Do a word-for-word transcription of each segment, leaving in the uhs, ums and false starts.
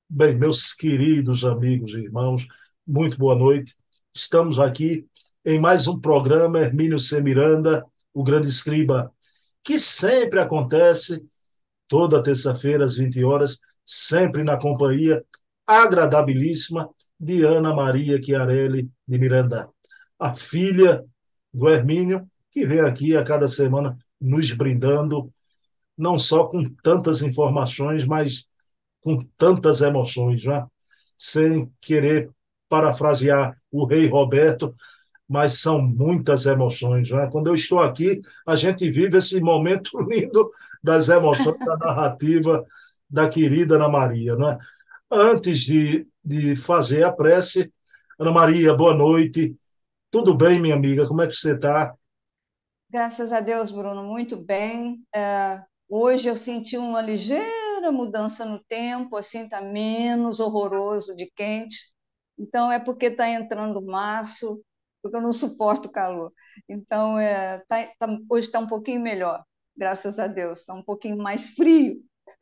Bem, meus queridos amigos e irmãos, muito boa noite. Estamos aqui em mais um programa Hermínio C. Miranda, o Grande Escriba, que sempre acontece toda terça-feira às vinte horas, sempre na companhia agradabilíssima de Ana Maria Chiarelli de Miranda, a filha do Hermínio, que vem aqui a cada semana nos brindando, não só com tantas informações, mas com tantas emoções, já, sem querer parafrasear o rei Roberto, mas são muitas emoções. Já. Quando eu estou aqui, a gente vive esse momento lindo das emoções da narrativa da querida Ana Maria. Não é? Antes de, de fazer a prece, Ana Maria, boa noite. Tudo bem, minha amiga? Como é que você está? Graças a Deus, Bruno, muito bem. É, hoje eu senti uma ligeira mudança no tempo, assim está menos horroroso de quente. Então é porque está entrando março, porque eu não suporto calor. Então é, tá- tá- hoje está um pouquinho melhor, graças a Deus. Está um pouquinho mais frio.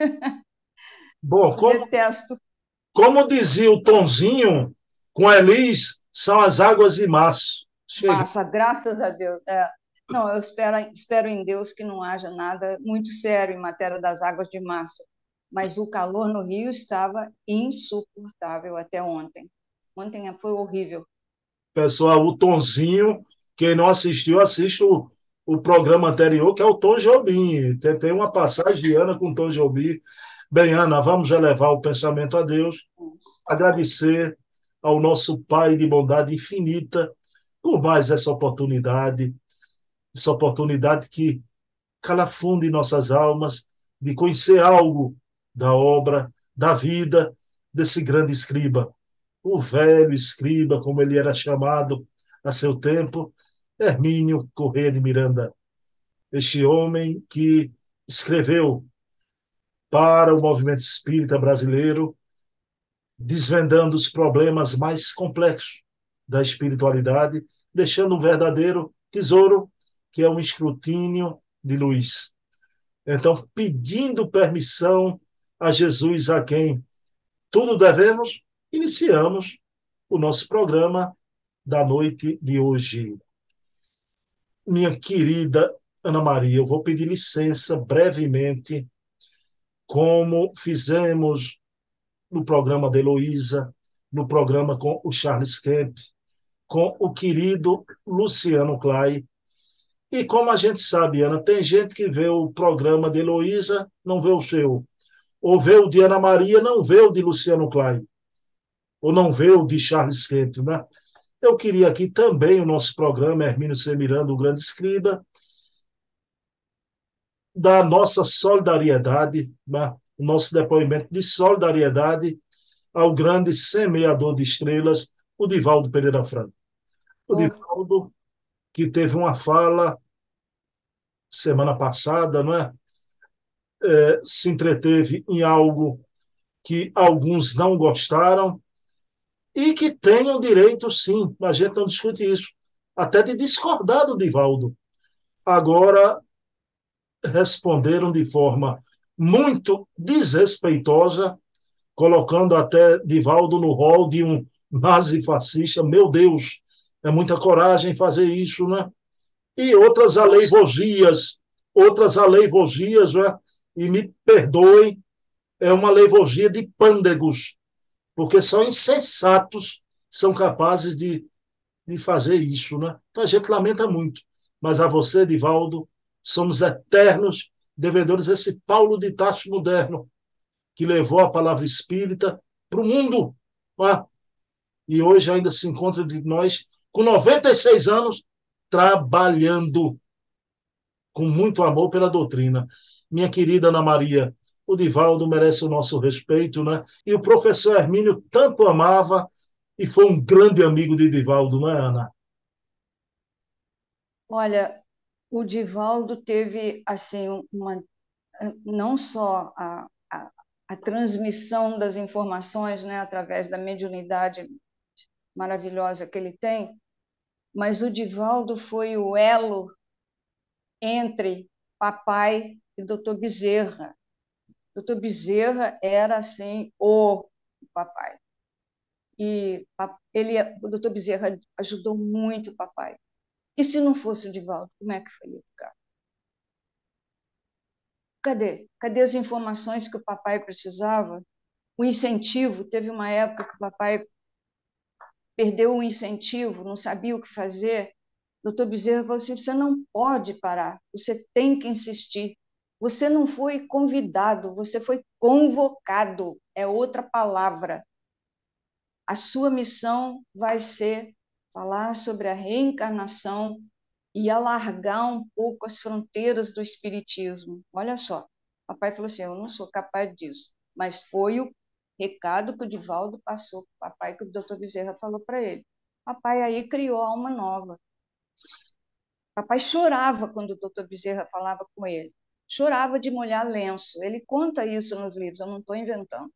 Bom, Eu como, detesto como dizia o Tonzinho, com Elis, são as águas de março. Chega. massa, graças a Deus. É. Não, eu espero, espero em Deus que não haja nada muito sério em matéria das águas de março, mas o calor no Rio estava insuportável até ontem. Ontem foi horrível. Pessoal, o Tonzinho, quem não assistiu, assiste o, o programa anterior, que é o Tom Jobim. Tem, tem uma passagem de Ana com o Tom Jobim. Bem, Ana, vamos elevar o pensamento a Deus, agradecer ao nosso Pai de bondade infinita por mais essa oportunidade, essa oportunidade que calafunde nossas almas de conhecer algo da obra, da vida desse grande escriba, o velho escriba, como ele era chamado a seu tempo, Hermínio Corrêa de Miranda, este homem que escreveu para o movimento espírita brasileiro, desvendando os problemas mais complexos da espiritualidade, deixando um verdadeiro tesouro que é um escrutínio de luz. Então, pedindo permissão a Jesus, a quem tudo devemos, iniciamos o nosso programa da noite de hoje. Minha querida Ana Maria, eu vou pedir licença brevemente, como fizemos no programa de Heloísa, no programa com o Charles Kemp, com o querido Luciano Clay. E como a gente sabe, Ana, tem gente que vê o programa de Heloísa, não vê o seu. Ou vê o de Ana Maria, não vê o de Luciano Clay. Ou não vê o de Charles Kemp, né? Eu queria aqui também o nosso programa, Hermínio C. Miranda, o Grande Escriba, da nossa solidariedade, né? O nosso depoimento de solidariedade ao grande semeador de estrelas, o Divaldo Pereira Franco. O Oh, Divaldo, que teve uma fala semana passada, não é? É, se entreteve em algo que alguns não gostaram e que tem o direito, sim, a gente não discute isso, até de discordar do Divaldo. Agora, responderam de forma muito desrespeitosa, colocando até Divaldo no rol de um nazifascista. Meu Deus, é muita coragem fazer isso, né? E outras aleivogias, outras aleivogias, né? E me perdoem, é uma aleivogia de pândegos, porque só insensatos são capazes de, de fazer isso, né? Então a gente lamenta muito. Mas a você, Divaldo, somos eternos devedores desse Paulo de Tarso moderno, que levou a palavra espírita para o mundo. Né? E hoje ainda se encontra de nós, com noventa e seis anos, trabalhando com muito amor pela doutrina. Minha querida Ana Maria, o Divaldo merece o nosso respeito, né? E o professor Hermínio tanto amava e foi um grande amigo de Divaldo, não é, Ana? olha, o Divaldo teve assim uma não só a, a, a transmissão das informações, né, através da mediunidade maravilhosa que ele tem, mas o Divaldo foi o elo entre papai e doutor Bezerra. doutor Bezerra era assim o papai. E ele, o doutor Bezerra ajudou muito o papai. E se não fosse o Divaldo, como é que ia ficar? Cadê? Cadê as informações que o papai precisava? O incentivo, teve uma época que o papai perdeu o incentivo, não sabia o que fazer. O doutor Bezerra falou assim, você não pode parar, você tem que insistir. Você não foi convidado, você foi convocado, é outra palavra. A sua missão vai ser falar sobre a reencarnação e alargar um pouco as fronteiras do espiritismo. Olha só, o papai falou assim, eu não sou capaz disso, mas foi o recado que o Divaldo passou para o papai, que o doutor Bezerra falou para ele. O papai aí criou a alma nova. O papai chorava quando o doutor Bezerra falava com ele. Chorava de molhar lenço. Ele conta isso nos livros, eu não estou inventando.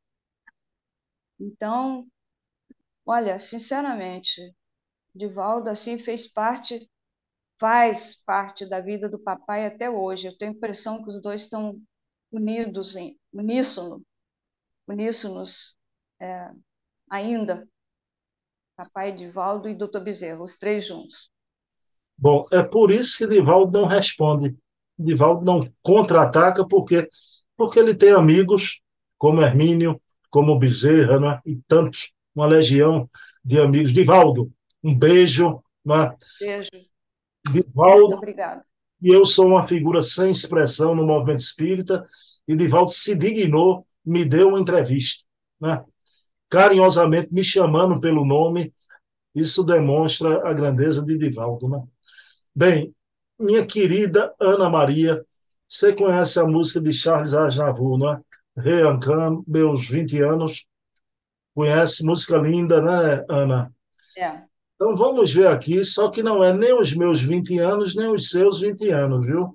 Então, olha, sinceramente, Divaldo assim fez parte, faz parte da vida do papai até hoje. Eu tenho a impressão que os dois estão unidos, em uníssono, uníssonos é, ainda. Papai Divaldo e doutor Bezerra, os três juntos. Bom, é por isso que Divaldo não responde. Divaldo não contra-ataca, porque, porque ele tem amigos como Hermínio, como Bezerra, né? E tantos, uma legião de amigos. Divaldo, um beijo. Né? Beijo. Muito Divaldo, obrigada. e eu sou uma figura sem expressão no movimento espírita, e Divaldo se dignou, me deu uma entrevista, né? Carinhosamente me chamando pelo nome. Isso demonstra a grandeza de Divaldo, né? Bem, minha querida Ana Maria, você conhece a música de Charles Aznavour, não é? Reancam, meus vinte anos. Conhece? Música linda, né, Ana? É. Então vamos ver aqui, só que não é nem os meus vinte anos, nem os seus vinte anos, viu?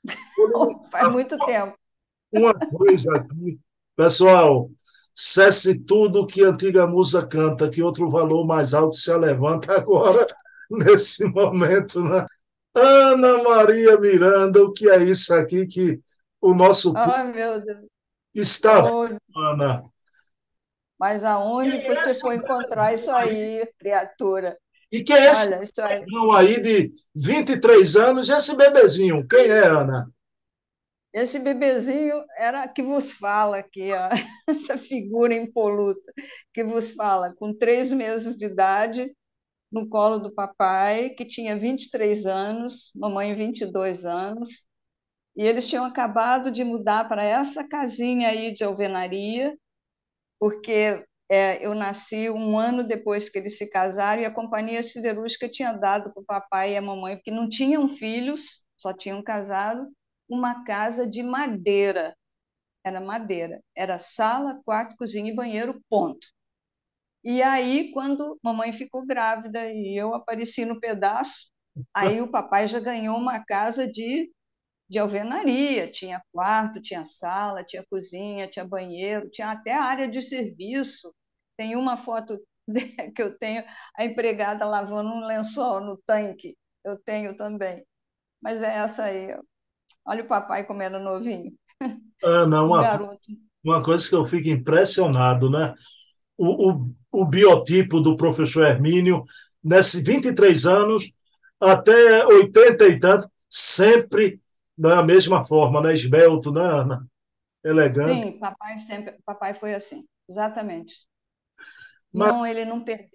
Faz muito tempo. Uma coisa aqui, pessoal, cesse tudo que a antiga musa canta, que outro valor mais alto se levanta agora, nesse momento, né? Ana Maria Miranda, o que é isso aqui que o nosso público Ai, meu Deus. está vendo, Oh, Ana? mas aonde você foi encontrar isso aí, criatura? E quem é esse Olha, isso aí. irmão aí de vinte e três anos e esse bebezinho? Quem é, Ana? Esse bebezinho era que vos fala aqui, ó, essa figura impoluta que vos fala, com três meses de idade, no colo do papai, que tinha vinte e três anos, mamãe vinte e dois anos, e eles tinham acabado de mudar para essa casinha aí de alvenaria, porque é, eu nasci um ano depois que eles se casaram e a companhia siderúrgica tinha dado para o papai e a mamãe, porque não tinham filhos, só tinham casado, uma casa de madeira. Era madeira. Era sala, quarto, cozinha e banheiro, ponto. E aí, quando mamãe ficou grávida e eu apareci no pedaço, aí o papai já ganhou uma casa de de alvenaria, tinha quarto, tinha sala, tinha cozinha, tinha banheiro, tinha até área de serviço. Tem uma foto que eu tenho, a empregada lavando um lençol no tanque, eu tenho também. Mas é essa aí, ó. Olha o papai como era novinho, Ana, um uma, garoto. uma coisa que eu fico impressionado, né? O, o, o biotipo do professor Hermínio, nesses vinte e três anos, até oitenta e tanto, sempre da mesma forma, né? Esbelto, né, Ana? Elegante. Sim, papai sempre, papai foi assim, exatamente. Mas, Não, ele não perdeu,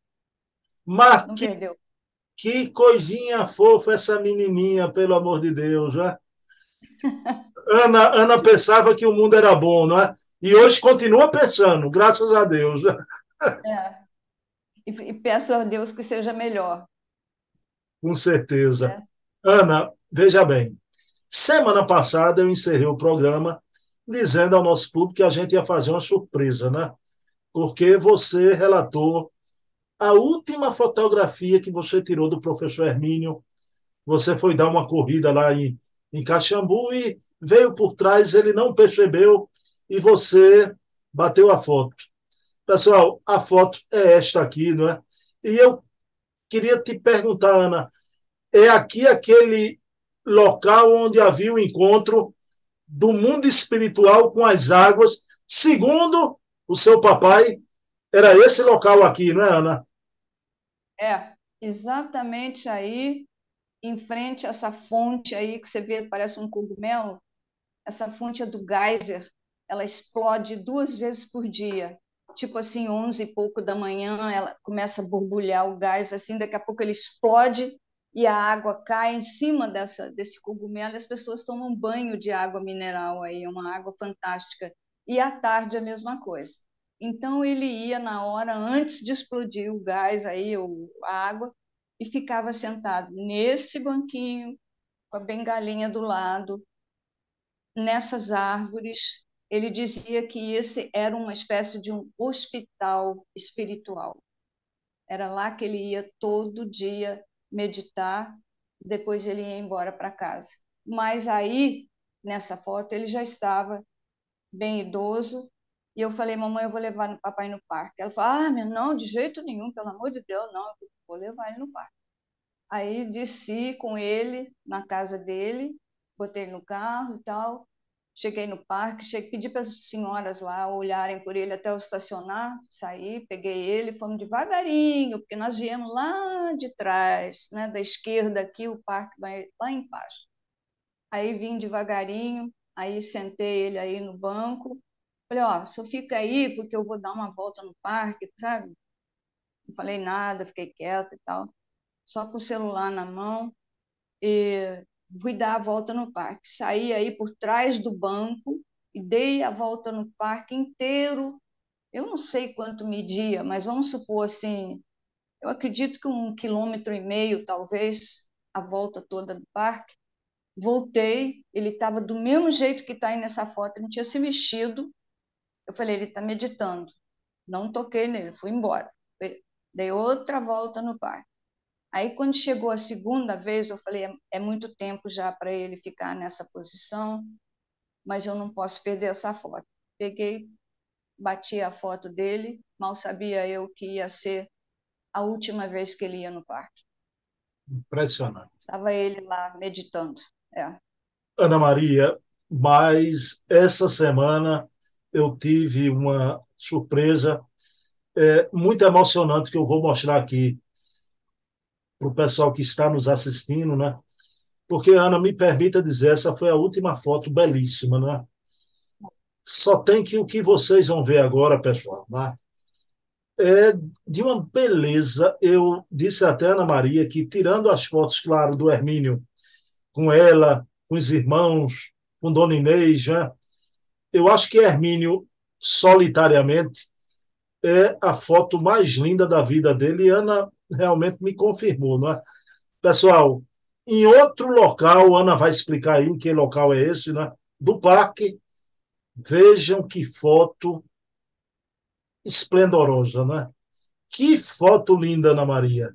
mas não que, perdeu. que coisinha fofa essa menininha, pelo amor de Deus, né? Ana, Ana pensava que o mundo era bom, não é? E hoje continua pensando, graças a Deus. Né? É, e, e peço a Deus que seja melhor, Com certeza. né? Ana, veja bem, semana passada eu encerrei o programa dizendo ao nosso público que a gente ia fazer uma surpresa, né? Porque você relatou a última fotografia que você tirou do professor Hermínio. Você foi dar uma corrida lá em, em Caxambu e veio por trás, ele não percebeu e você bateu a foto. Pessoal, a foto é esta aqui, não é? E eu queria te perguntar, Ana, é aqui aquele local onde havia o encontro do mundo espiritual com as águas, segundo o seu papai, Era esse local aqui, não é, Ana? É, exatamente aí, em frente a essa fonte aí que você vê, parece um cogumelo. Essa fonte é do geyser, ela explode duas vezes por dia. Tipo assim, onze e pouco da manhã, ela começa a borbulhar o gás, assim, daqui a pouco ele explode e a água cai em cima dessa, desse cogumelo e as pessoas tomam banho de água mineral aí, é uma água fantástica. E à tarde a mesma coisa. Então ele ia na hora antes de explodir o gás aí, ou a água, e ficava sentado nesse banquinho, com a bengalinha do lado, nessas árvores. Ele dizia que esse era uma espécie de um hospital espiritual. Era lá que ele ia todo dia meditar, depois ele ia embora para casa. Mas aí, nessa foto, ele já estava bem idoso, e eu falei, mamãe, eu vou levar o papai no parque. Ela falou, ah, não, de jeito nenhum, pelo amor de Deus, não, eu vou levar ele no parque. Aí desci com ele na casa dele, botei no carro e tal. Cheguei no parque, cheguei, pedi para as senhoras lá olharem por ele até eu estacionar, saí, peguei ele, fomos devagarinho, porque nós viemos lá de trás, né, da esquerda aqui, o parque vai lá embaixo. Aí vim devagarinho, aí sentei ele aí no banco, falei, ó, só fica aí porque eu vou dar uma volta no parque, sabe? Não falei nada, fiquei quieta e tal, só com o celular na mão. E fui dar a volta no parque. Saí aí por trás do banco e dei a volta no parque inteiro. Eu não sei quanto media, mas vamos supor assim, eu acredito que um quilômetro e meio, talvez, a volta toda do parque. Voltei, ele estava do mesmo jeito que está aí nessa foto, ele não tinha se mexido. Eu falei, ele está meditando. Não toquei nele, fui embora. Dei outra volta no parque. Aí, quando chegou a segunda vez, eu falei: é, é muito tempo já para ele ficar nessa posição, mas eu não posso perder essa foto. Peguei, bati a foto dele, mal sabia eu que ia ser a última vez que ele ia no parque. Impressionante. Estava ele lá meditando. É. Ana Maria, mas essa semana eu tive uma surpresa é, muito emocionante que eu vou mostrar aqui para o pessoal que está nos assistindo, né? Porque, Ana, me permita dizer, essa foi a última foto belíssima, né? Só tem que o que vocês vão ver agora, pessoal, né? É de uma beleza. Eu disse até a Ana Maria que, tirando as fotos, claro, do Hermínio, com ela, com os irmãos, com Dona Inês, né? Eu acho que Hermínio, solitariamente, é a foto mais linda da vida dele, e Ana realmente me confirmou, não é? Pessoal, em outro local, Ana vai explicar aí em que local é esse, né? Do parque, vejam que foto esplendorosa, né? Que foto linda, Ana Maria.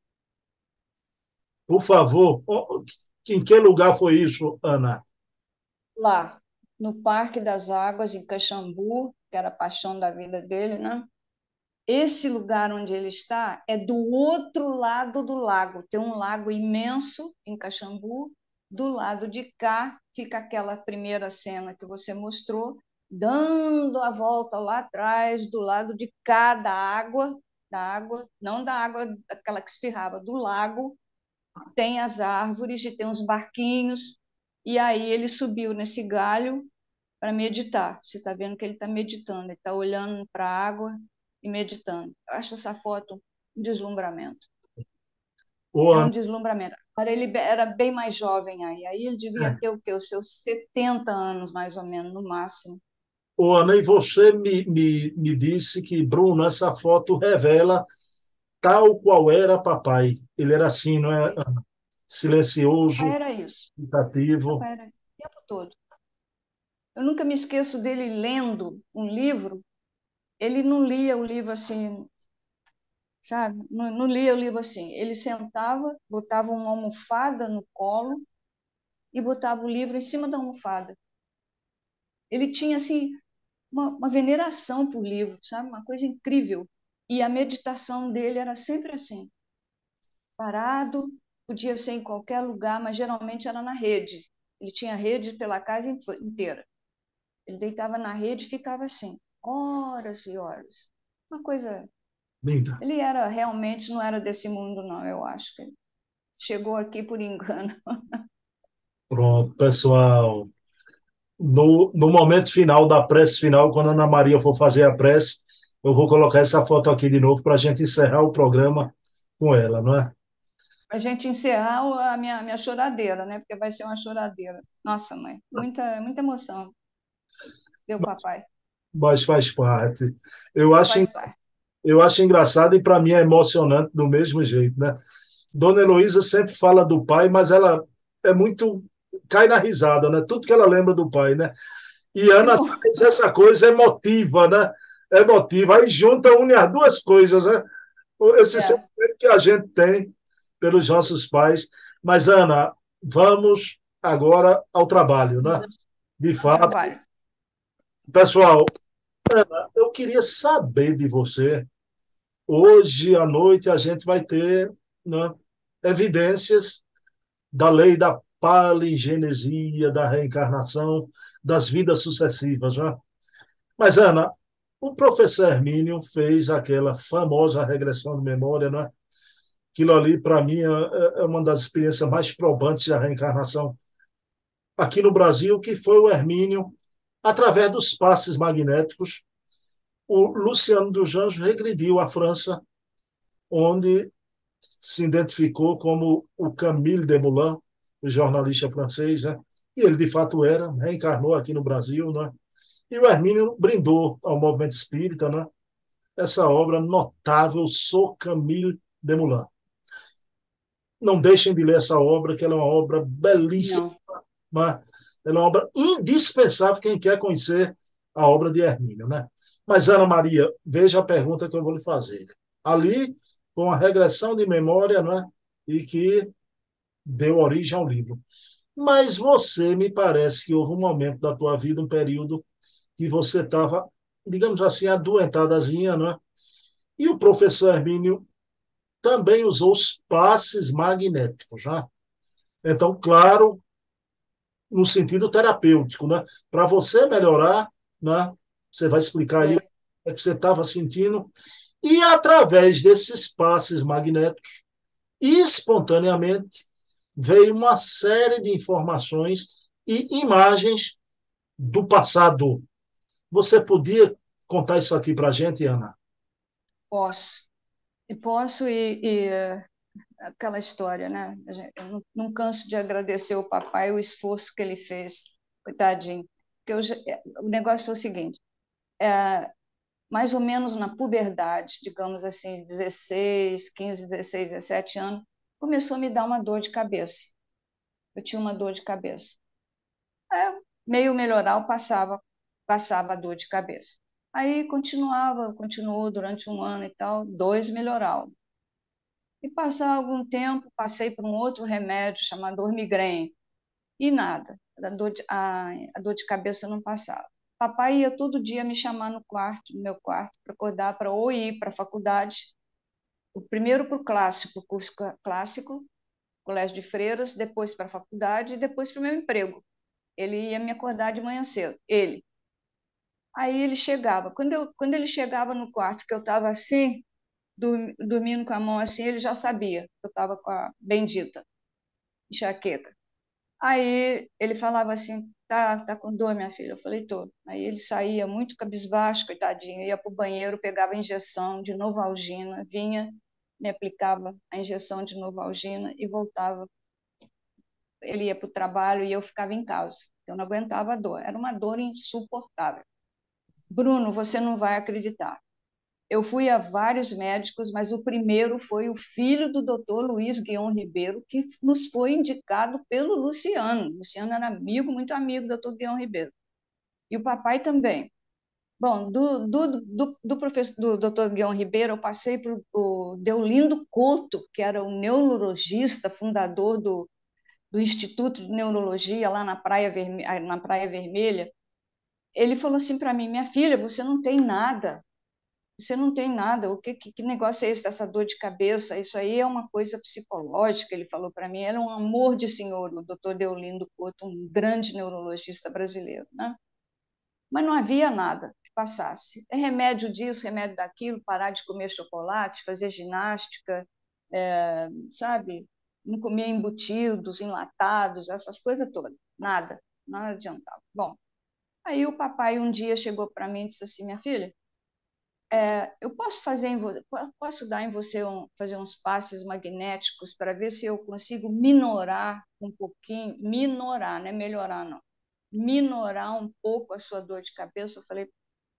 Por favor, em que lugar foi isso, Ana? Lá, no Parque das Águas, em Caxambu, que era a paixão da vida dele, né? Esse lugar onde ele está é do outro lado do lago. Tem um lago imenso em Caxambu. Do lado de cá fica aquela primeira cena que você mostrou, dando a volta lá atrás, do lado de cá da água, da água, não da água aquela que espirrava, do lago, tem as árvores e tem uns barquinhos. E aí ele subiu nesse galho para meditar. Você está vendo que ele está meditando, ele está olhando para a água e meditando. Eu acho essa foto um deslumbramento. Ô, É um Ana, deslumbramento. Agora, ele era bem mais jovem aí. Aí ele devia ter o quê? Os seus setenta anos, mais ou menos, no máximo. ô, Ana, e você me, me, me disse que, Bruno, essa foto revela tal qual era papai. Ele era assim, não é? Papai Silencioso, era isso. meditativo. Papai era o tempo todo. Eu nunca me esqueço dele lendo um livro. Ele não lia o livro assim, sabe? Não, não lia o livro assim. Ele sentava, botava uma almofada no colo e botava o livro em cima da almofada. Ele tinha assim uma, uma veneração por livro, sabe? Uma coisa incrível. E a meditação dele era sempre assim, parado, podia ser em qualquer lugar, mas geralmente era na rede. Ele tinha rede pela casa inteira. Ele deitava na rede e ficava assim, horas e horas. uma coisa. Linda. Ele era realmente, não era desse mundo, não, eu acho que ele chegou aqui por engano. Pronto, pessoal. No, no momento final da prece final, quando a Ana Maria for fazer a prece, eu vou colocar essa foto aqui de novo para a gente encerrar o programa com ela, não é? Para a gente encerrar o- a minha, minha choradeira, né? Porque vai ser uma choradeira. Nossa, mãe, muita, muita emoção, deu papai. Mas faz parte. Eu acho, Faz parte. eu acho engraçado e para mim é emocionante do mesmo jeito, né? Dona Heloísa sempre fala do pai, mas ela é muito. Cai na risada, né? Tudo que ela lembra do pai, né? E Que Ana bom. traz essa coisa emotiva, né? Emotiva. Aí junta, une as duas coisas, né? Esse É, sentimento que a gente tem pelos nossos pais. Mas, Ana, vamos agora ao trabalho, né? De ao fato, trabalho. pessoal, eu queria saber de você. Hoje à noite a gente vai ter, né, evidências da lei da palingenesia, da reencarnação, das vidas sucessivas, né? Mas, Ana, o professor Hermínio fez aquela famosa regressão de memória, né? Aquilo ali, para mim, é é uma das experiências mais probantes da reencarnação aqui no Brasil, que foi o Hermínio, através dos passes magnéticos. O Luciano dos Anjos regrediu à França, onde se identificou como o Camille Desmoulins, o jornalista francês, né? E ele de fato era, reencarnou aqui no Brasil, né? E o Hermínio brindou ao movimento espírita, né? Essa obra notável, Sou Camille Desmoulins. Não deixem de ler essa obra, que ela é uma obra belíssima, Não, né? Ela é uma obra indispensável quem quer conhecer a obra de Hermínio, né? Mas, Ana Maria, veja a pergunta que eu vou lhe fazer. Ali, com a regressão de memória, né? E que deu origem ao livro. Mas você, me parece que houve um momento da tua vida, um período, que você estava, digamos assim, adoentadazinha, né? E o professor Hermínio também usou os passes magnéticos, né? Então, claro, no sentido terapêutico, né? Para você melhorar, né? Você vai explicar aí o foi. que é que você estava sentindo. E através desses passes magnéticos, espontaneamente, veio uma série de informações e imagens do passado. Você podia contar isso aqui para a gente, Ana? Posso. E posso, e, e eh, aquela história, né? A gente- Eu não, não canso de agradecer ao papai o esforço que ele fez, coitadinho. Porque eu já- eh, o negócio foi o seguinte: é, mais ou menos na puberdade, digamos assim, dezesseis, quinze, dezesseis, dezessete anos, começou a me dar uma dor de cabeça. Eu tinha uma dor de cabeça. Aí, meio melhoral, passava, passava a dor de cabeça. Aí continuava, continuou durante um ano e tal, dois melhoral. E passar algum tempo, passei por um outro remédio chamado Ormigrem, e nada, a dor de, a, a dor de cabeça não passava. Papai ia todo dia me chamar no quarto, no meu quarto, para acordar para ou ir para a faculdade, o primeiro para o clássico, curso clássico, colégio de freiras, depois para a faculdade e depois para o meu emprego. Ele ia me acordar de manhã cedo, ele. Aí ele chegava. Quando, eu, quando ele chegava no quarto, que eu estava assim, dormindo com a mão assim, ele já sabia que eu estava com a bendita enxaqueca. Aí ele falava assim, tá, tá com dor, minha filha? Eu falei, tô. Aí ele saía muito cabisbaixo, coitadinho, ia para o banheiro, pegava a injeção de Novalgina, vinha, me aplicava a injeção de Novalgina e voltava. Ele ia para o trabalho e eu ficava em casa. Eu não aguentava a dor, era uma dor insuportável. Bruno, você não vai acreditar. Eu fui a vários médicos, mas o primeiro foi o filho do doutor Luiz Guion Ribeiro, que nos foi indicado pelo Luciano. O Luciano era amigo, muito amigo do doutor Guion Ribeiro. E o papai também. Bom, do, do, do, do, professor, do doutor Guion Ribeiro, eu passei para o Deolindo Couto, que era o neurologista, fundador do, do Instituto de Neurologia, lá na Praia, Verme na Praia Vermelha. Ele falou assim para mim, minha filha, você não tem nada, você não tem nada, o que, que, que negócio é esse dessa dor de cabeça? Isso aí é uma coisa psicológica, ele falou para mim. Era um amor de senhor, o doutor Deolindo Couto, um grande neurologista brasileiro, né? Mas não havia nada. passasse. É remédio disso, remédio daquilo, parar de comer chocolate, fazer ginástica, é, sabe? Não comer embutidos, enlatados, essas coisas todas. Nada, nada adiantava. Bom, aí o papai um dia chegou para mim e disse assim, minha filha, é, eu posso fazer em vo- posso dar em você um, fazer uns passes magnéticos para ver se eu consigo minorar um pouquinho, minorar, não é melhorar não, minorar um pouco a sua dor de cabeça. Eu falei,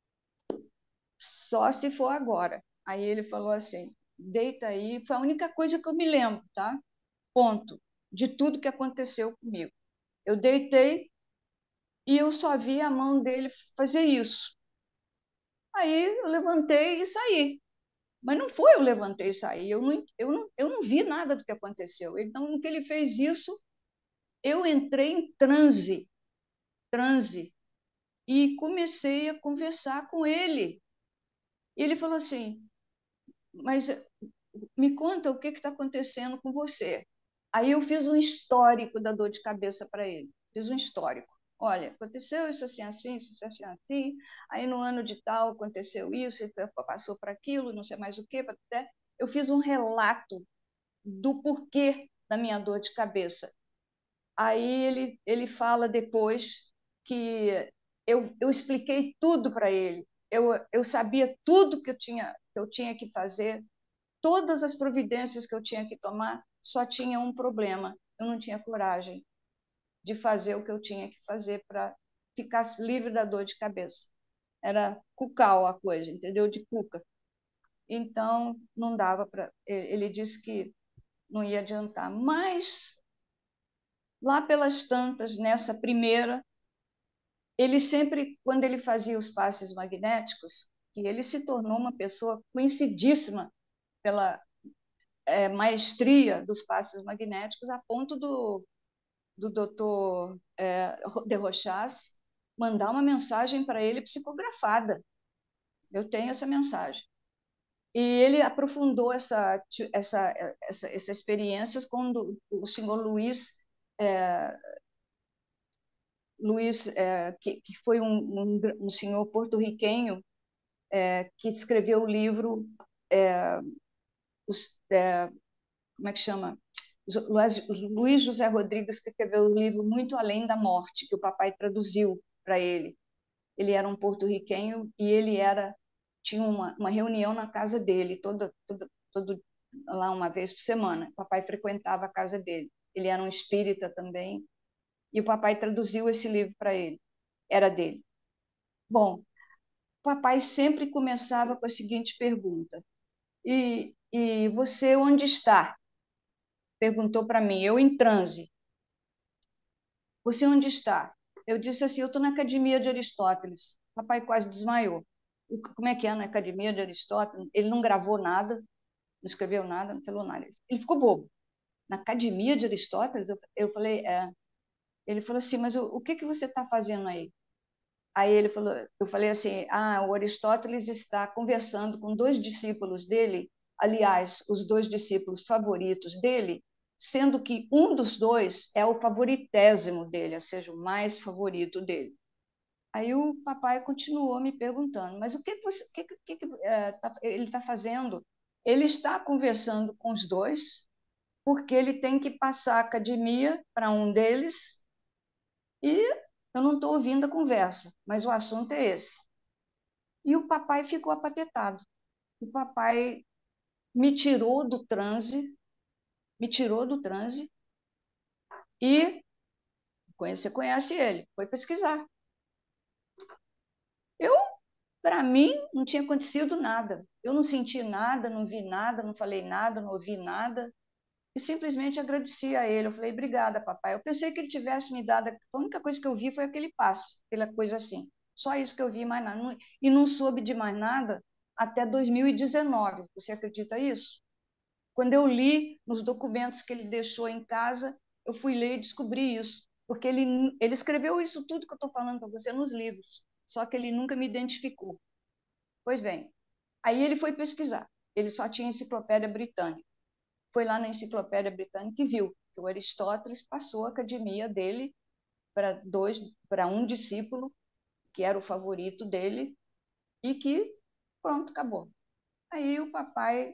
só se for agora. Aí ele falou assim, deita aí, foi a única coisa que eu me lembro, tá? Ponto, de tudo que aconteceu comigo. Eu deitei e eu só vi a mão dele fazer isso. Aí eu levantei e saí. Mas não foi eu levantei e saí, eu não, eu não, eu não vi nada do que aconteceu. Então, no que ele fez isso, eu entrei em transe, transe, e comecei a conversar com ele. E ele falou assim, mas me conta o que está acontecendo com você. Aí eu fiz um histórico da dor de cabeça para ele, fiz um histórico. Olha, aconteceu isso assim, assim, isso assim, assim, aí no ano de tal aconteceu isso, passou para aquilo, não sei mais o quê, até eu fiz um relato do porquê da minha dor de cabeça. Aí ele, ele fala depois que eu, eu expliquei tudo para ele, eu, eu sabia tudo que eu, tinha, que eu tinha que fazer, todas as providências que eu tinha que tomar, só tinha um problema, eu não tinha coragem de fazer o que eu tinha que fazer para ficar livre da dor de cabeça. Era cucal a coisa, entendeu? De cuca. Então, não dava para... Ele disse que não ia adiantar. Mas, lá pelas tantas, nessa primeira, ele sempre, quando ele fazia os passes magnéticos, que ele se tornou uma pessoa conhecidíssima pela é, maestria dos passes magnéticos, a ponto do, do doutor é, de Rochas mandar uma mensagem para ele psicografada. Eu tenho essa mensagem. E ele aprofundou essa, essa, essa, essa experiências quando o senhor Luiz, é, Luiz é, que, que foi um, um, um senhor porto-riquenho é, que escreveu o livro, é, os, é, como é que chama? Luiz José Rodrigues, que escreveu o livro Muito Além da Morte, que o papai traduziu para ele. Ele era um porto-riquenho e ele era tinha uma, uma reunião na casa dele, toda, toda, todo, lá uma vez por semana. O papai frequentava a casa dele. Ele era um espírita também. E o papai traduziu esse livro para ele. Era dele. Bom, o papai sempre começava com a seguinte pergunta. E, e você onde está? Perguntou para mim, eu em transe. Você onde está? Eu disse assim, eu estou na Academia de Aristóteles. O papai quase desmaiou. Como é que é na Academia de Aristóteles? Ele não gravou nada, não escreveu nada, não falou nada. Ele ficou bobo. Na Academia de Aristóteles? Eu, eu falei, é. Ele falou assim, mas o, o que, que você está fazendo aí? Aí ele falou, eu falei assim, ah, o Aristóteles está conversando com dois discípulos dele, aliás, os dois discípulos favoritos dele, sendo que um dos dois é o favoritésimo dele, ou seja, o mais favorito dele. Aí o papai continuou me perguntando, mas o que, que, você, que, que, que é, tá, ele está fazendo? Ele está conversando com os dois, porque ele tem que passar a academia para um deles e eu não estou ouvindo a conversa, mas o assunto é esse. E o papai ficou apatetado. O papai me tirou do transe, me tirou do transe e você conhece ele, foi pesquisar. Eu, para mim, não tinha acontecido nada. Eu não senti nada, não vi nada, não falei nada, não ouvi nada. E simplesmente agradeci a ele. Eu falei, obrigada, papai. Eu pensei que ele tivesse me dado. A única coisa que eu vi foi aquele passo, aquela coisa assim. Só isso que eu vi, mais nada. E não soube de mais nada até dois mil e dezenove. Você acredita isso? Quando eu li nos documentos que ele deixou em casa, eu fui ler e descobri isso. Porque ele, ele escreveu isso tudo que eu estou falando para você nos livros. Só que ele nunca me identificou. Pois bem, aí ele foi pesquisar. Ele só tinha enciclopédia britânica. Foi lá na enciclopédia britânica e viu que o Aristóteles passou a academia dele para dois, para um discípulo que era o favorito dele, e que pronto, acabou. Aí o papai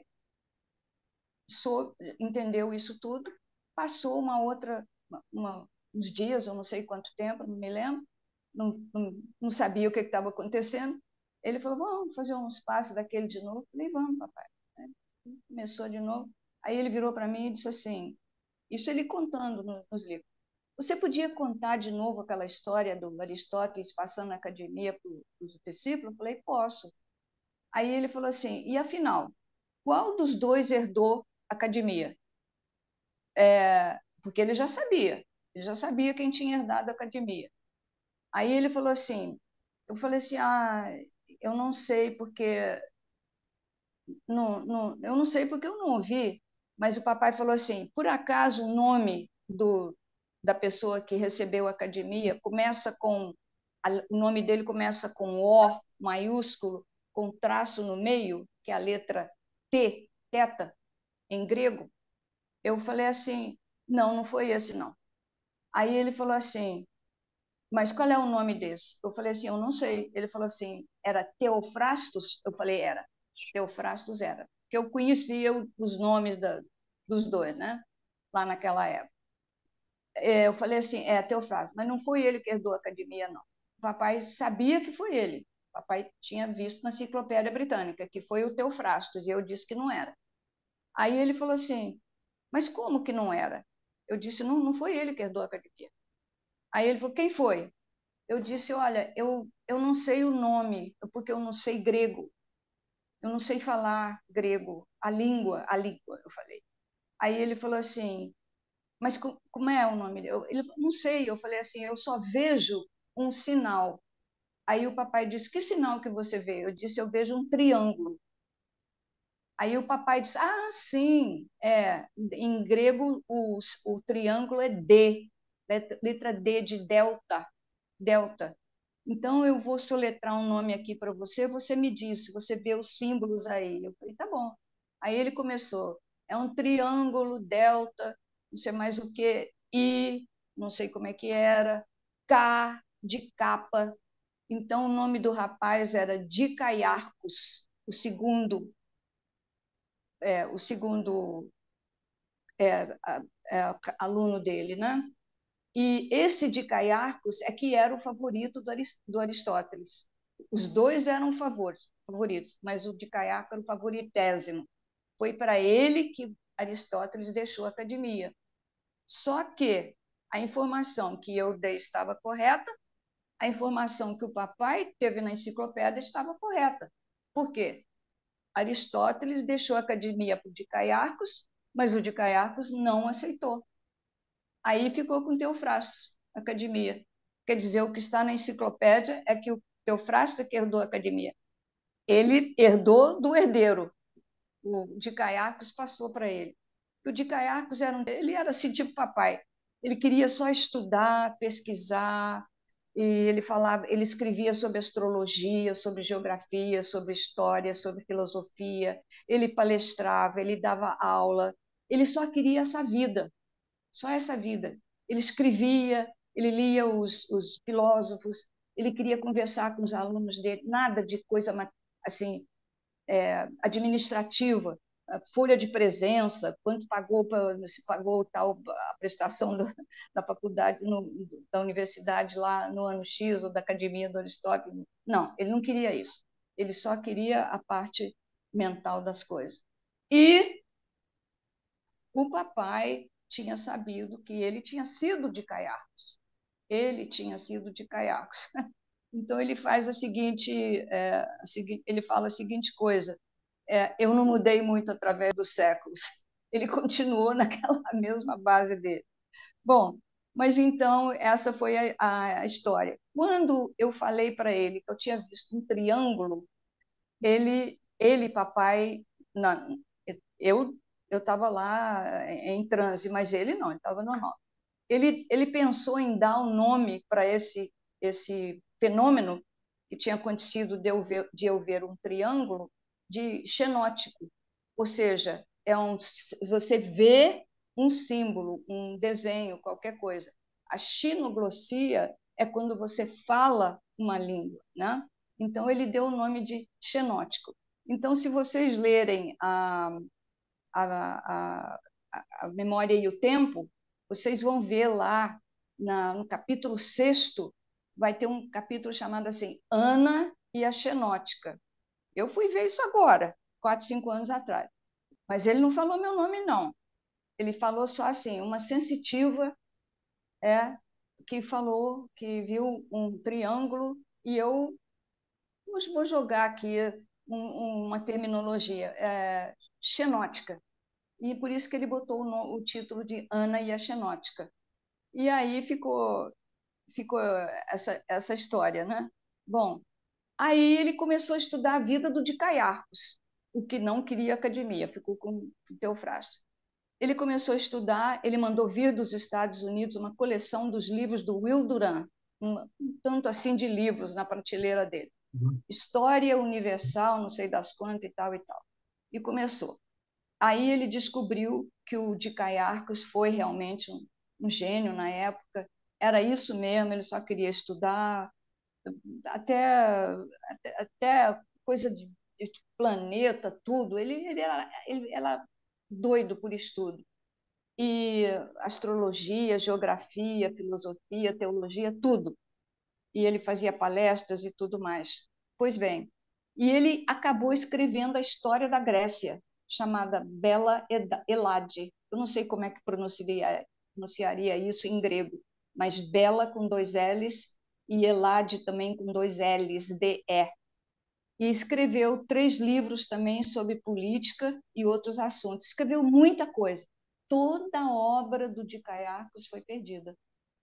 soube, entendeu isso tudo, passou uma outra, uma, uma, uns dias, eu não sei quanto tempo, não me lembro, não, não, não sabia o que estava acontecendo. Ele falou, vamos fazer uns passos daquele de novo. Eu falei, vamos, papai. Começou de novo. Aí ele virou para mim e disse assim, isso ele contando nos livros, você podia contar de novo aquela história do Aristóteles passando na academia para os discípulos? Eu falei, posso. Aí ele falou assim, e afinal, qual dos dois herdou a academia? É, porque ele já sabia, ele já sabia quem tinha herdado a academia. Aí ele falou assim, eu falei assim, ah, eu não sei porque não, não, eu não sei porque eu não ouvi, mas o papai falou assim, por acaso o nome do, da pessoa que recebeu a academia começa com, a, o nome dele começa com O maiúsculo, com traço no meio, que é a letra T, teta, em grego? Eu falei assim, não, não foi esse não. Aí ele falou assim, mas qual é o nome desse? Eu falei assim, eu não sei. Ele falou assim, era Teofrastos? Eu falei, era. Teofrastos era. Porque eu conhecia os nomes da, dos dois, né? Lá naquela época. É, eu falei assim, é Teofrastos, mas não foi ele que herdou a academia, não. O papai sabia que foi ele. O papai tinha visto na Enciclopédia Britânica que foi o Teofrastos, e eu disse que não era. Aí ele falou assim, mas como que não era? Eu disse, não, não foi ele que herdou a academia. Aí ele falou, quem foi? Eu disse, olha, eu, eu não sei o nome, porque eu não sei grego, eu não sei falar grego, a língua, a língua, eu falei. Aí ele falou assim, mas co- como é o nome dele? Eu, ele falou, não sei, eu falei assim, eu só vejo um sinal. Aí o papai disse, que sinal que você vê? Eu disse, eu vejo um triângulo. Aí o papai disse, ah, sim, é, em grego o, o triângulo é D, letra, letra D de delta, delta. Então, eu vou soletrar um nome aqui para você, você me diz, você vê os símbolos aí. Eu falei, tá bom. Aí ele começou, é um triângulo, delta, não sei mais o que, I, não sei como é que era, K, de capa. Então, o nome do rapaz era Dicaiarcos, o segundo, é, o segundo é, é, aluno dele, né? E esse de Caiarcos é que era o favorito do Aristóteles. Os dois eram favoritos, favoritos, mas o de Caiarco era o favoritésimo. Foi para ele que Aristóteles deixou a academia. Só que a informação que eu dei estava correta, a informação que o papai teve na enciclopédia estava correta. Por quê? Aristóteles deixou a academia para o de Caiarcos, mas o de Caiarcos não aceitou. Aí ficou com Teofrastos, academia. Quer dizer, o que está na enciclopédia é que o Teofrastos é que herdou a academia. Ele herdou do herdeiro. O de Caiacos passou para ele. O de Caiacos era um, ele era assim tipo papai. Ele queria só estudar, pesquisar, e ele falava, ele escrevia sobre astrologia, sobre geografia, sobre história, sobre filosofia. Ele palestrava, ele dava aula. Ele só queria essa vida, só essa vida. Ele escrevia, ele lia os, os filósofos, ele queria conversar com os alunos dele, nada de coisa assim é, administrativa, folha de presença, quanto pagou para se pagou tal a prestação do, da faculdade no, da universidade lá no ano X ou da academia do Aristóteles. Não, ele não queria isso. Ele só queria a parte mental das coisas. E o papai tinha sabido que ele tinha sido de Caiacos. Ele tinha sido de Caiacos. Então ele faz a seguinte, é, a segui ele fala a seguinte coisa: é, eu não mudei muito através dos séculos. Ele continuou naquela mesma base dele. Bom, mas então essa foi a, a, a história. Quando eu falei para ele que eu tinha visto um triângulo, ele, ele, papai, não, eu eu estava lá em transe, mas ele não, ele estava normal. Ele, ele pensou em dar um nome para esse, esse fenômeno que tinha acontecido de eu, ver, de eu ver um triângulo de xenótipo, ou seja, é um, você vê um símbolo, um desenho, qualquer coisa. A xinoglossia é quando você fala uma língua, né? Então, ele deu o nome de xenótico. Então, se vocês lerem a, a, a, a Memória e o Tempo, vocês vão ver lá na, no capítulo sexto, vai ter um capítulo chamado assim, Ana e a Xenótica. Eu fui ver isso agora, quatro, cinco anos atrás. Mas ele não falou meu nome, não. Ele falou só assim, uma sensitiva é que falou que viu um triângulo e eu vou jogar aqui um, uma terminologia é, xenótica. E por isso que ele botou o, o título de Ana e a Xenótica. E aí ficou, ficou essa, essa história, né? Bom, aí ele começou a estudar a vida do Dicaiarcos, o que não queria academia, ficou com o Teofrasto. Ele começou a estudar, ele mandou vir dos Estados Unidos uma coleção dos livros do Will Durant, um, um tanto assim de livros na prateleira dele. Uhum. História Universal, não sei das quantas e tal e tal. E começou. Aí ele descobriu que o Dicaiarcos foi realmente um, um gênio na época, era isso mesmo, ele só queria estudar, até, até, até coisa de, de planeta, tudo. Ele, ele, era, ele era doido por estudo. E astrologia, geografia, filosofia, teologia, tudo. E ele fazia palestras e tudo mais. Pois bem, e ele acabou escrevendo a história da Grécia, chamada Bela Elade. Eu não sei como é que pronunciaria, pronunciaria isso em grego, mas Bela com dois L's e Elade também com dois L's, D-E. E escreveu três livros também sobre política e outros assuntos. Escreveu muita coisa. Toda a obra do Dicaiarcos foi perdida.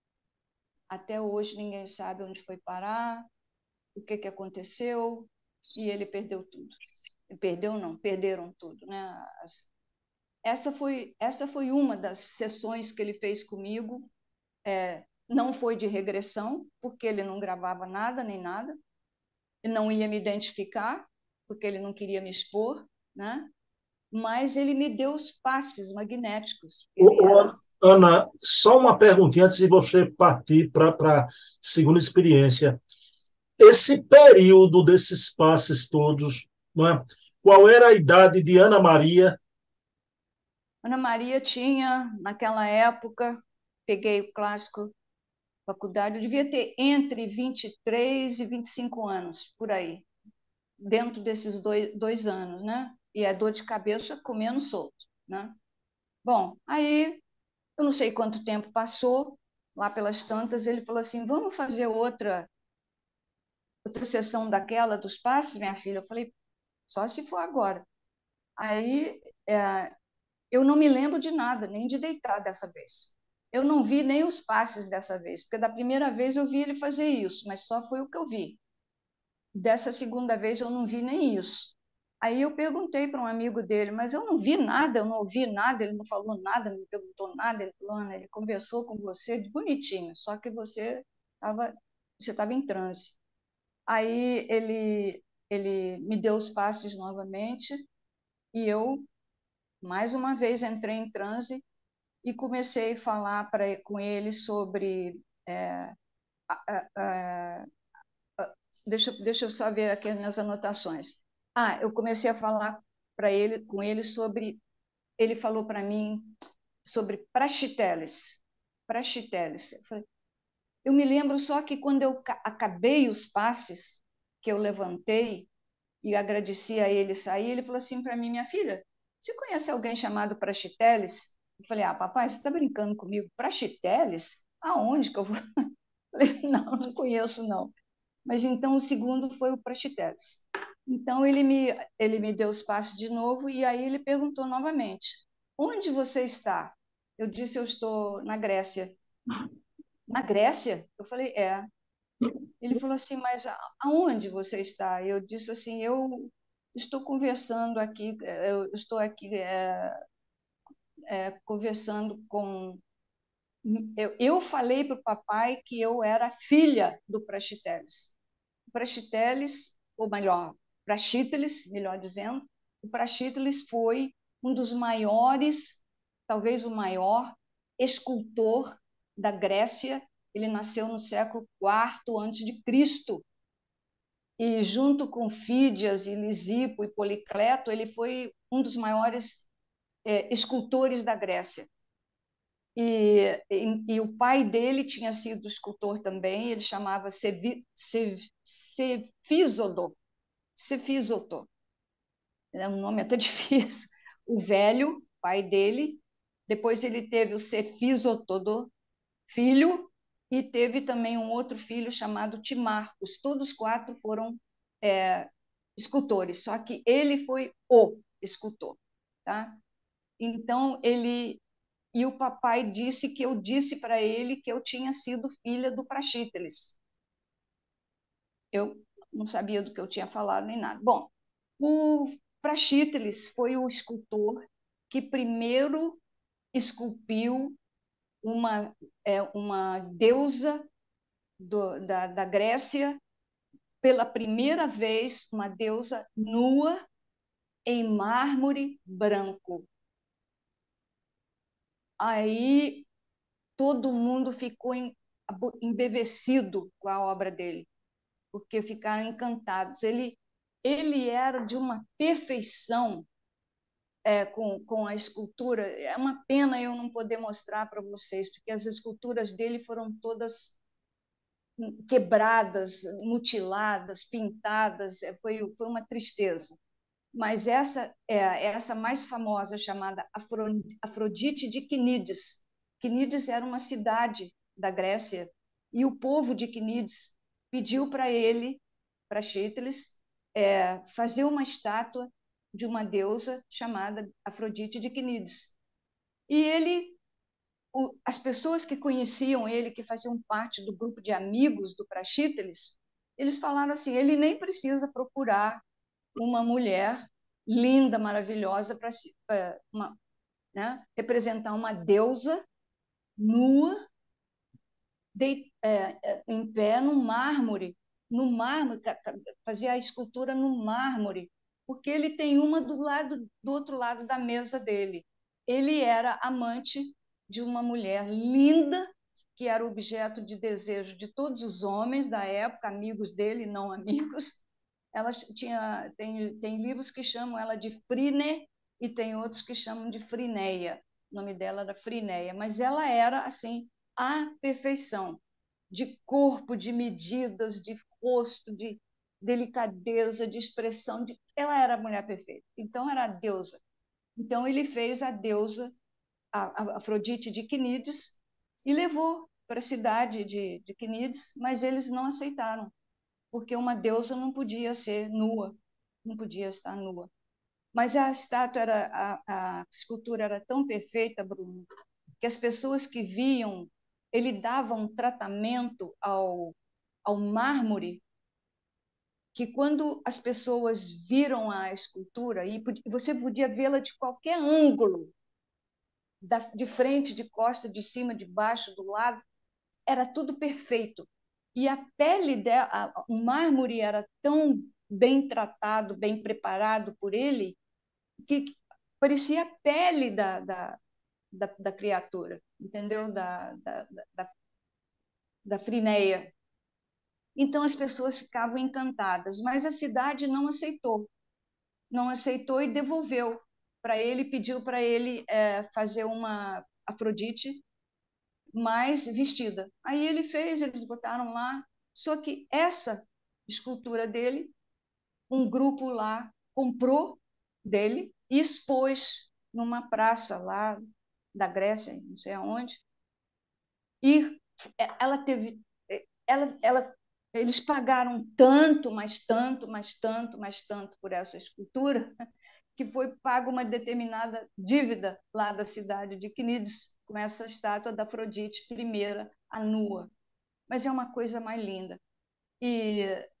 Até hoje ninguém sabe onde foi parar, o que, que aconteceu, e ele perdeu tudo. Ele perdeu não, perderam tudo. Né? As, essa, foi, essa foi uma das sessões que ele fez comigo. É, não foi de regressão, porque ele não gravava nada, nem nada. Ele não ia me identificar, porque ele não queria me expor, né? Mas ele me deu os passes magnéticos. Ele Ô, ô, era... Ana, só uma perguntinha antes de você partir para a segunda experiência. Esse período desses passes todos, não é? Qual era a idade de Ana Maria? Ana Maria tinha, naquela época, peguei o clássico faculdade, eu devia ter entre vinte e três e vinte e cinco anos, por aí, dentro desses dois, dois anos, né? E é dor de cabeça comendo solto, né? Bom, aí eu não sei quanto tempo passou, lá pelas tantas, ele falou assim: vamos fazer outra, outra sessão daquela dos passes, minha filha? Eu falei: só se for agora. Aí é, eu não me lembro de nada, nem de deitar dessa vez. Eu não vi nem os passes dessa vez, porque da primeira vez eu vi ele fazer isso, mas só foi o que eu vi. Dessa segunda vez eu não vi nem isso. Aí eu perguntei para um amigo dele, mas eu não vi nada, eu não ouvi nada, ele não falou nada, não me perguntou nada. Ele falou: Ana, ele conversou com você bonitinho, só que você estava você estava em transe. Aí ele, ele me deu os passes novamente e eu, mais uma vez, entrei em transe e comecei a falar pra, com ele sobre... É, a, a, deixa, deixa eu só ver aqui nas anotações. Ah, eu comecei a falar para ele, com ele sobre... Ele falou para mim sobre Praxiteles. Praxiteles. Eu, falei, eu me lembro só que quando eu acabei os passes, que eu levantei e agradeci a ele sair, ele falou assim para mim: minha filha, você conhece alguém chamado Praxiteles? Eu falei: ah, papai, você está brincando comigo? Praxiteles? Aonde que eu vou? Eu falei: não, não conheço, não. Mas então o segundo foi o Praxiteles. Então ele me, ele me deu os passos de novo e aí ele perguntou novamente: onde você está? Eu disse: eu estou na Grécia. Na Grécia? Eu falei: é. Ele falou assim: mas aonde você está? Eu disse assim: eu estou conversando aqui, eu estou aqui é, é, conversando com... Eu, eu falei para o papai que eu era filha do Praxiteles. O Praxiteles, ou melhor, Praxíteles, melhor dizendo, o Praxíteles foi um dos maiores, talvez o maior, escultor da Grécia. Ele nasceu no século quarto antes de Cristo. e junto com Fídias e Lisipo e Policleto, ele foi um dos maiores é, escultores da Grécia. E, e, e, o pai dele tinha sido escultor também, ele chamava Sevi, Sev, Cefísodo, Cefísoto, é um nome até difícil. O velho, pai dele, depois ele teve o Cefísoto, filho, e teve também um outro filho chamado Timarcos. Todos quatro foram é, escultores, só que ele foi o escultor, tá? Então ele e o papai disse que eu disse para ele que eu tinha sido filha do Praxíteles. Eu não sabia do que eu tinha falado nem nada. Bom, o Praxíteles foi o escultor que primeiro esculpiu uma, é, uma deusa do, da, da Grécia, pela primeira vez, uma deusa nua em mármore branco. Aí todo mundo ficou embevecido com a obra dele, porque ficaram encantados. Ele, ele era de uma perfeição é, com, com a escultura. É uma pena eu não poder mostrar para vocês, porque as esculturas dele foram todas quebradas, mutiladas, pintadas. É, foi, foi uma tristeza. Mas essa é essa mais famosa, chamada Afrodite de Quinides. Quinides era uma cidade da Grécia, e o povo de Quinides pediu para ele, para Xíteles, é, fazer uma estátua de uma deusa chamada Afrodite de Quinides. E ele, o, as pessoas que conheciam ele, que faziam parte do grupo de amigos do Praxíteles, eles falaram assim: ele nem precisa procurar uma mulher linda, maravilhosa, para né, representar uma deusa nua, de, é, em pé no mármore, no mármore, fazia a escultura no mármore, porque ele tem uma do lado do outro lado da mesa dele. Ele era amante de uma mulher linda, que era objeto de desejo de todos os homens da época, amigos dele, não amigos. Ela tinha tem, tem livros que chamam ela de Frine e tem outros que chamam de Frineia. O nome dela era Frineia, mas ela era assim a perfeição de corpo, de medidas, de rosto, de delicadeza, de expressão. De... Ela era a mulher perfeita. Então era a deusa. Então ele fez a deusa, a, a Afrodite de Quinides, e levou para a cidade de, de Quinides, mas eles não aceitaram, porque uma deusa não podia ser nua, não podia estar nua. Mas a estátua era, a, a escultura era tão perfeita, Bruno, que as pessoas que viam, ele dava um tratamento ao, ao mármore, que quando as pessoas viram a escultura, e você podia vê-la de qualquer ângulo, de frente, de costa, de cima, de baixo, do lado, era tudo perfeito. E a pele dela, o mármore era tão bem tratado, bem preparado por ele, que parecia a pele da, da, da, da criatura, entendeu? Da, da, da, da Frineia. Então as pessoas ficavam encantadas, mas a cidade não aceitou, não aceitou e devolveu para ele, pediu para ele é, fazer uma Afrodite mais vestida. Aí ele fez, eles botaram lá, só que essa escultura dele, um grupo lá comprou dele e expôs numa praça lá da Grécia, não sei aonde, e ela teve, ela, ela, eles pagaram tanto, mais tanto, mais tanto, mais tanto por essa escultura, que foi paga uma determinada dívida lá da cidade de Cnides com essa estátua da Afrodite primeira, a nua. Mas é uma coisa mais linda. E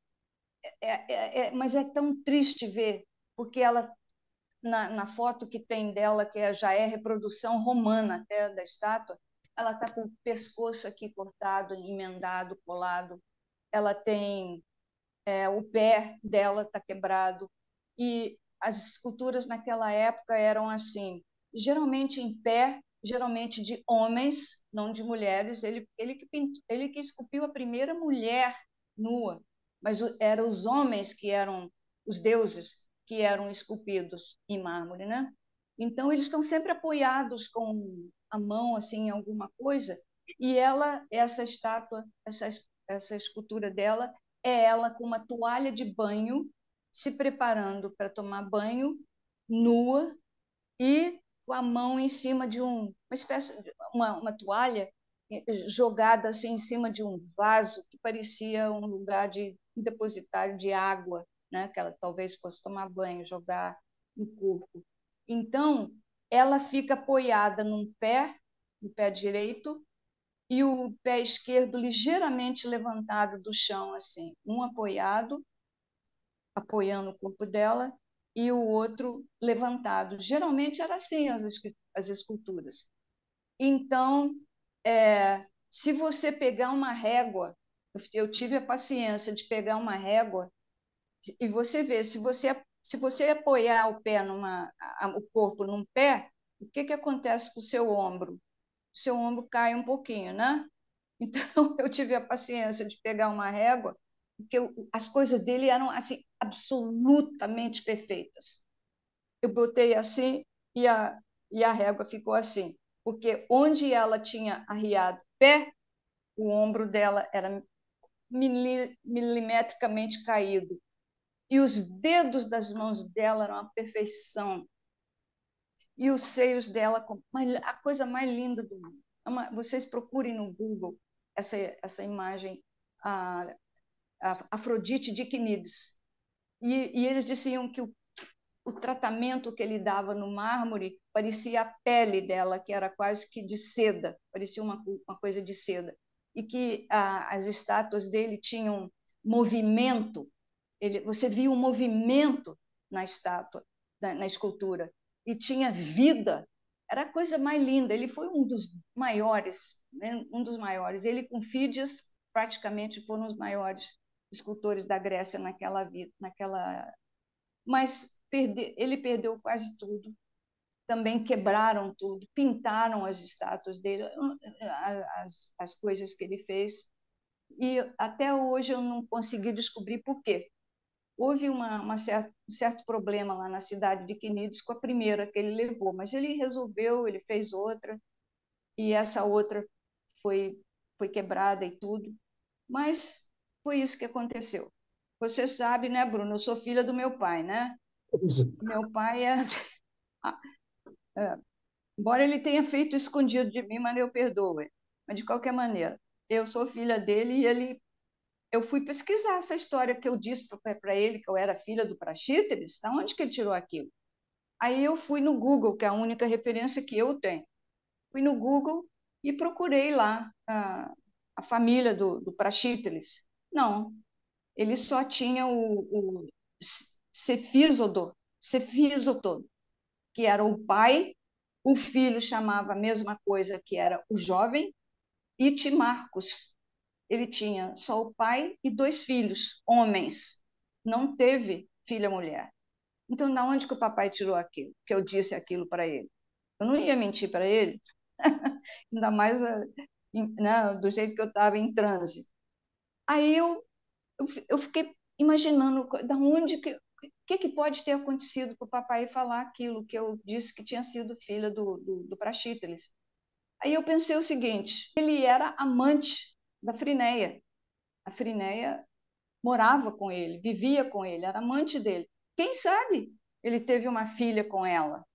é, é, é, mas é tão triste ver, porque ela na, na foto que tem dela, que é, já é reprodução romana até da estátua, ela está com o pescoço aqui cortado, emendado, colado. Ela tem é, o pé dela está quebrado. E as esculturas naquela época eram assim, geralmente em pé, geralmente de homens, não de mulheres. Ele, ele, que, pintou, ele que esculpiu a primeira mulher nua mas eram os homens que eram os deuses que eram esculpidos em mármore, né? Então eles estão sempre apoiados com a mão assim em alguma coisa, e ela, essa estátua, essa essa escultura dela é ela com uma toalha de banho, se preparando para tomar banho, nua e com a mão em cima de um, uma espécie de uma, uma toalha jogada assim em cima de um vaso que parecia um lugar de um depositário de água, né? Que ela talvez fosse tomar banho, jogar no corpo. Então, ela fica apoiada num pé, no pé direito, e o pé esquerdo ligeiramente levantado do chão, assim, um apoiado, apoiando o corpo dela, e o outro levantado. Geralmente era assim as, as esculturas. Então, é, se você pegar uma régua, eu tive a paciência de pegar uma régua e você vê, se você, se você apoiar o pé numa, o corpo num pé, o que, que acontece com o seu ombro? O seu ombro cai um pouquinho, né? Então, eu tive a paciência de pegar uma régua, porque eu, as coisas dele eram assim absolutamente perfeitas. Eu botei assim e a, e a régua ficou assim, porque onde ela tinha arriado o pé, o ombro dela era milimetricamente caído. E os dedos das mãos dela eram a perfeição. E os seios dela, a coisa mais linda do mundo. Vocês procurem no Google essa, essa imagem, a, a Afrodite de Quinides. E, e eles diziam que o, o tratamento que ele dava no mármore parecia a pele dela, que era quase que de seda, parecia uma, uma coisa de seda. E que a, as estátuas dele tinham movimento. Ele, você via um movimento na estátua, na, na escultura, e tinha vida. Era a coisa mais linda. Ele foi um dos maiores, né? um dos maiores. Ele com Fídias praticamente foram os maiores escultores da Grécia naquela vida, naquela. Mas perde... ele perdeu quase tudo. Também quebraram tudo, pintaram as estátuas dele, as, as coisas que ele fez. E até hoje eu não consegui descobrir por quê. Houve uma, uma certa, um certo problema lá na cidade de Quinides com a primeira que ele levou, mas ele resolveu, ele fez outra, e essa outra foi, foi quebrada e tudo. Mas foi isso que aconteceu. Você sabe, né, Bruno? Eu sou filha do meu pai, né? Meu pai é, é. Embora ele tenha feito escondido de mim, mas eu perdoo. Mas, de qualquer maneira, eu sou filha dele e ele eu fui pesquisar essa história que eu disse para ele que eu era filha do Praxíteles, da onde que ele tirou aquilo? Aí eu fui no Google, que é a única referência que eu tenho. Fui no Google e procurei lá a, a família do, do Praxíteles. Não, ele só tinha o, o Cefísodo, Cefísodo, que era o pai, o filho chamava a mesma coisa, que era o jovem, e Timarcos, ele tinha só o pai e dois filhos, homens. Não teve filha mulher. Então, da onde que o papai tirou aquilo? Que eu disse aquilo para ele? Eu não ia mentir para ele, ainda mais né, do jeito que eu estava em transe. Aí eu, eu, eu fiquei imaginando da onde que, que, que pode ter acontecido para o papai falar aquilo que eu disse que tinha sido filha do, do, do Praxíteles. Aí eu pensei o seguinte: ele era amante da Frineia. A Frineia morava com ele, vivia com ele, era amante dele. Quem sabe ele teve uma filha com ela.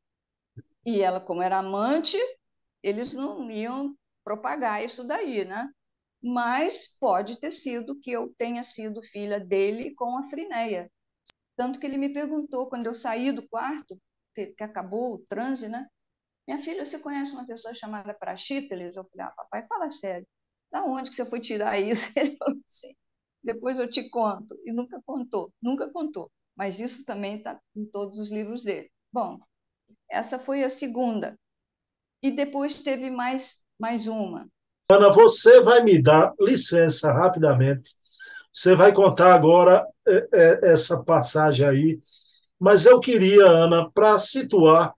E ela, como era amante, eles não iam propagar isso daí, né? Mas pode ter sido que eu tenha sido filha dele com a Frineia. Tanto que ele me perguntou, quando eu saí do quarto, que, que acabou o transe, né? Minha filha, você conhece uma pessoa chamada Praxíteles? Eu falei, ah, papai, fala sério. Da onde que você foi tirar isso? Ele falou assim, depois eu te conto. E nunca contou, nunca contou. Mas isso também está em todos os livros dele. Bom, essa foi a segunda. E depois teve mais, mais uma. Ana, você vai me dar licença rapidamente. Você vai contar agora é, é, essa passagem aí. Mas eu queria, Ana, para situar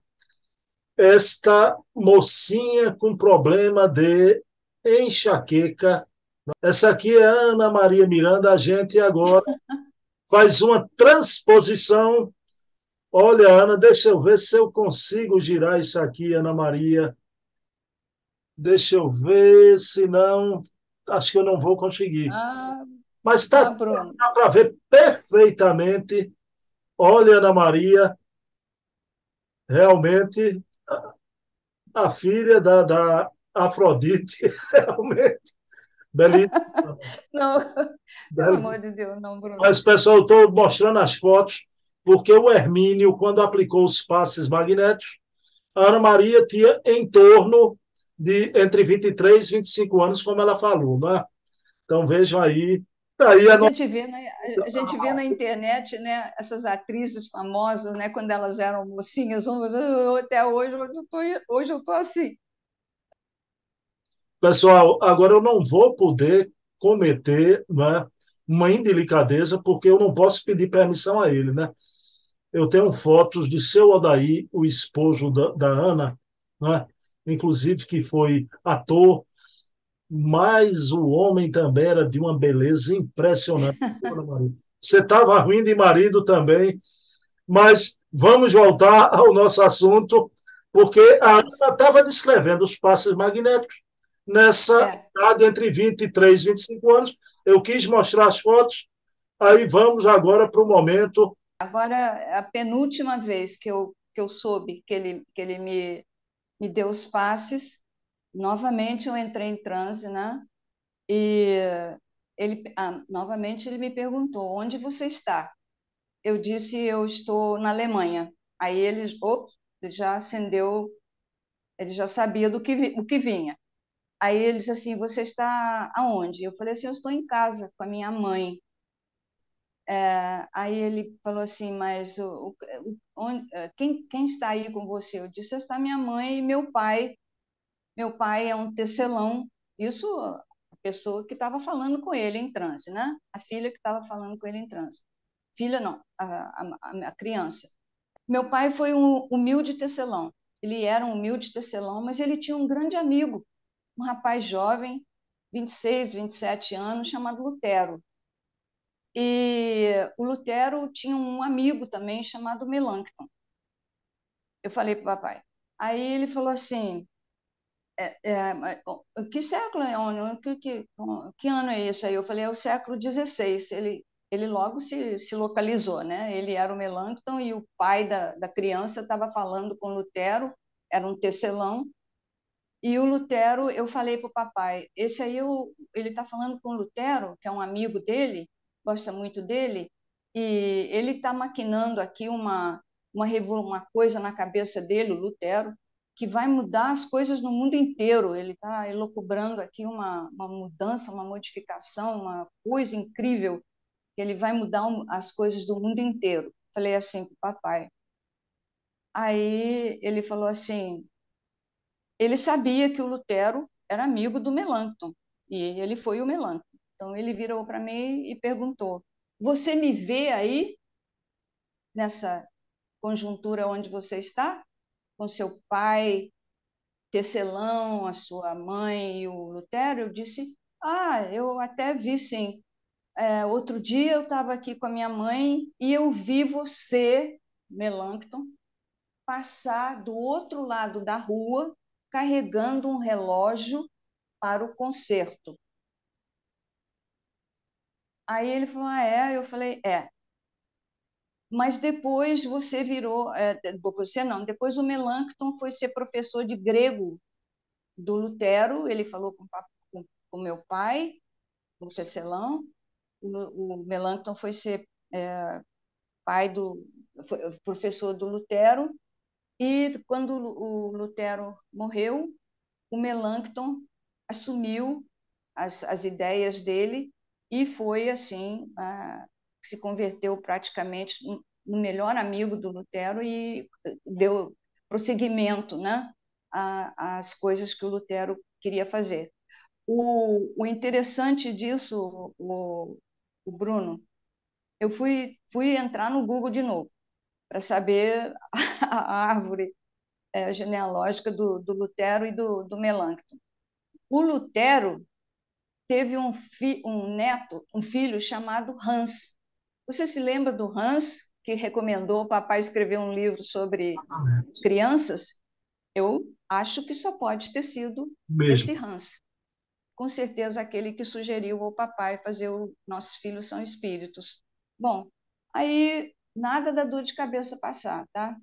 esta mocinha com problema de enxaqueca Essa aqui é Ana Maria Miranda. A gente agora faz uma transposição. Olha, Ana, deixa eu ver se eu consigo girar isso aqui, Ana Maria. Deixa eu ver, se não, acho que eu não vou conseguir. Ah, Mas tá, ah, Bruno. dá para ver perfeitamente. Olha, Ana Maria, realmente a filha da, da Afrodite, realmente, belíssima. Não, pelo belíssima. amor de Deus, não, Bruno. Mas, pessoal, eu estou mostrando as fotos, porque o Hermínio, quando aplicou os passes magnéticos, a Ana Maria tinha em torno de entre vinte e três e vinte e cinco anos, como ela falou, né? Então vejam aí. Aí A a nossa. gente vê na, a gente vê na internet, né, essas atrizes famosas, né, quando elas eram mocinhas, eu, até hoje, hoje eu tô, hoje eu tô assim. Pessoal, agora eu não vou poder cometer, né, uma indelicadeza, porque eu não posso pedir permissão a ele, né? Eu tenho fotos de seu Odaí, o esposo da, da Ana, né? Inclusive que foi ator, mas o homem também era de uma beleza impressionante. Ana Maria. Você estava ruim de marido também, mas vamos voltar ao nosso assunto, porque a Ana Vamos. estava descrevendo os passos magnéticos nessa É. idade entre vinte e três e vinte e cinco anos. Eu quis mostrar as fotos, aí vamos agora para o momento. Agora, a penúltima vez que eu, que eu soube que ele, que ele me, me deu os passes, novamente eu entrei em transe, né? E ele, ah, novamente ele me perguntou: onde você está? Eu disse: eu estou na Alemanha. Aí ele, ops, ele já acendeu, ele já sabia do que, vi, o que vinha. Aí ele disse assim: você está aonde? Eu falei assim: eu estou em casa com a minha mãe. É, aí ele falou assim: mas o, o, onde, quem, quem está aí com você? Eu disse: está minha mãe e meu pai. Meu pai é um tecelão. Isso a pessoa que estava falando com ele em transe, né? A filha que estava falando com ele em transe. Filha não, a, a, a criança. Meu pai foi um humilde tecelão. Ele era um humilde tecelão, mas ele tinha um grande amigo, um rapaz jovem, vinte e seis, vinte e sete anos, chamado Lutero. E o Lutero tinha um amigo também chamado Melancton. Eu falei para o papai. Aí ele falou assim: é, é, que século é onde? Que, que, que ano é isso aí? Eu falei: é o século dezesseis. Ele, ele logo se, se localizou, né? Ele era o Melancton e o pai da, da criança estava falando com Lutero, era um tecelão. E o Lutero, eu falei para o papai: esse aí, eu, ele está falando com o Lutero, que é um amigo dele, gosta muito dele, e ele está maquinando aqui uma, uma, uma coisa na cabeça dele, o Lutero, que vai mudar as coisas no mundo inteiro. Ele está elucubrando aqui uma, uma mudança, uma modificação, uma coisa incrível, que ele vai mudar as coisas do mundo inteiro. Falei assim para o papai. Aí ele falou assim: ele sabia que o Lutero era amigo do Melancton, e ele foi o Melancton. Então ele virou para mim e perguntou: você me vê aí nessa conjuntura onde você está? Com seu pai, tecelão, a sua mãe e o Lutero? Eu disse: ah, eu até vi sim. É, outro dia eu estava aqui com a minha mãe e eu vi você, Melancton, passar do outro lado da rua carregando um relógio para o concerto. Aí ele falou: ah, é? Eu falei: é. Mas depois você virou, é, você não, depois o Melancton foi ser professor de grego do Lutero, ele falou com o meu pai, o tecelão, o, o Melancton foi ser é, pai do, foi professor do Lutero, e quando o Lutero morreu, o Melancton assumiu as, as ideias dele e foi assim, ah, se converteu praticamente no melhor amigo do Lutero e deu prosseguimento, né, às coisas que o Lutero queria fazer. O, o interessante disso, o, o Bruno, eu fui, fui entrar no Google de novo para saber a árvore é, genealógica do, do Lutero e do, do Melancton. O Lutero teve um, fi, um neto, um filho chamado Hans. Você se lembra do Hans, que recomendou o papai escrever um livro sobre crianças? Eu acho que só pode ter sido Mesmo. esse Hans. Com certeza aquele que sugeriu ao papai fazer o Nossos Filhos São Espíritos. Bom, aí nada da dor de cabeça passar, tá?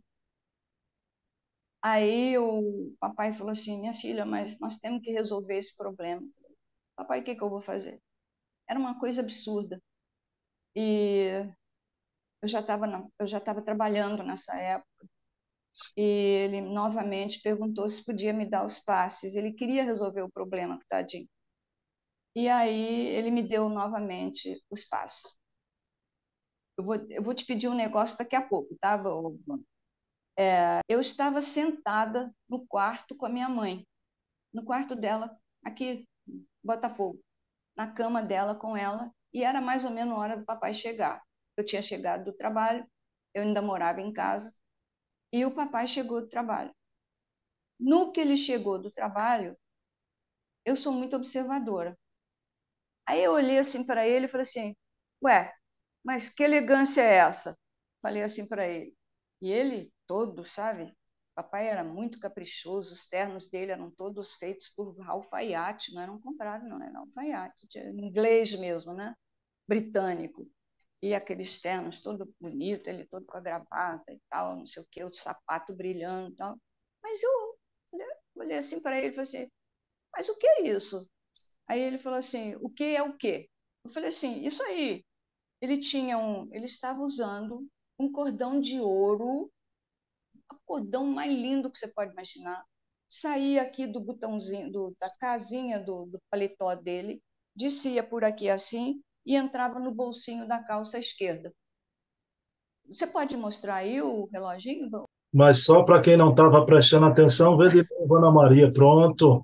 Aí o papai falou assim, minha filha, mas nós temos que resolver esse problema. Papai, o que, que eu vou fazer? Era uma coisa absurda. E eu já estava eu já estava trabalhando nessa época. E ele novamente perguntou se podia me dar os passes. Ele queria resolver o problema, tadinho. E aí ele me deu novamente os passes. Eu vou, eu vou te pedir um negócio daqui a pouco, tá, Bruno? É, eu estava sentada no quarto com a minha mãe, no quarto dela, aqui, em Botafogo, na cama dela com ela, e era mais ou menos a hora do papai chegar. Eu tinha chegado do trabalho, eu ainda morava em casa, e o papai chegou do trabalho. No que ele chegou do trabalho, eu sou muito observadora. Aí eu olhei assim para ele e falei assim, ué, mas que elegância é essa? Falei assim para ele. E ele todo, sabe? Papai era muito caprichoso, os ternos dele eram todos feitos por alfaiate, não eram comprados, não, eram alfaiate, inglês mesmo, né? Britânico. E aqueles ternos todo bonito, ele todo com a gravata e tal, não sei o quê, o sapato brilhando e tal. Mas eu olhei, olhei assim para ele e falei assim, mas o que é isso? Aí ele falou assim, o que é o quê? Eu falei assim, isso aí. Ele tinha um, ele estava usando um cordão de ouro, o cordão mais lindo que você pode imaginar. Saía aqui do botãozinho, do, da casinha do, do paletó dele, descia por aqui assim e entrava no bolsinho da calça esquerda. Você pode mostrar aí o reloginho? Mas só para quem não estava prestando atenção, vê de novo, Ana Maria. Pronto.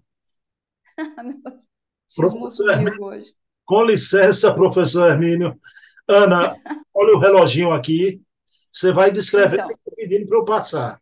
Cismou Professor Hermínio, comigo hoje. com licença, professor Hermínio. Ana, olha o reloginho aqui. Você vai descrevendo e Então, pedindo para eu passar.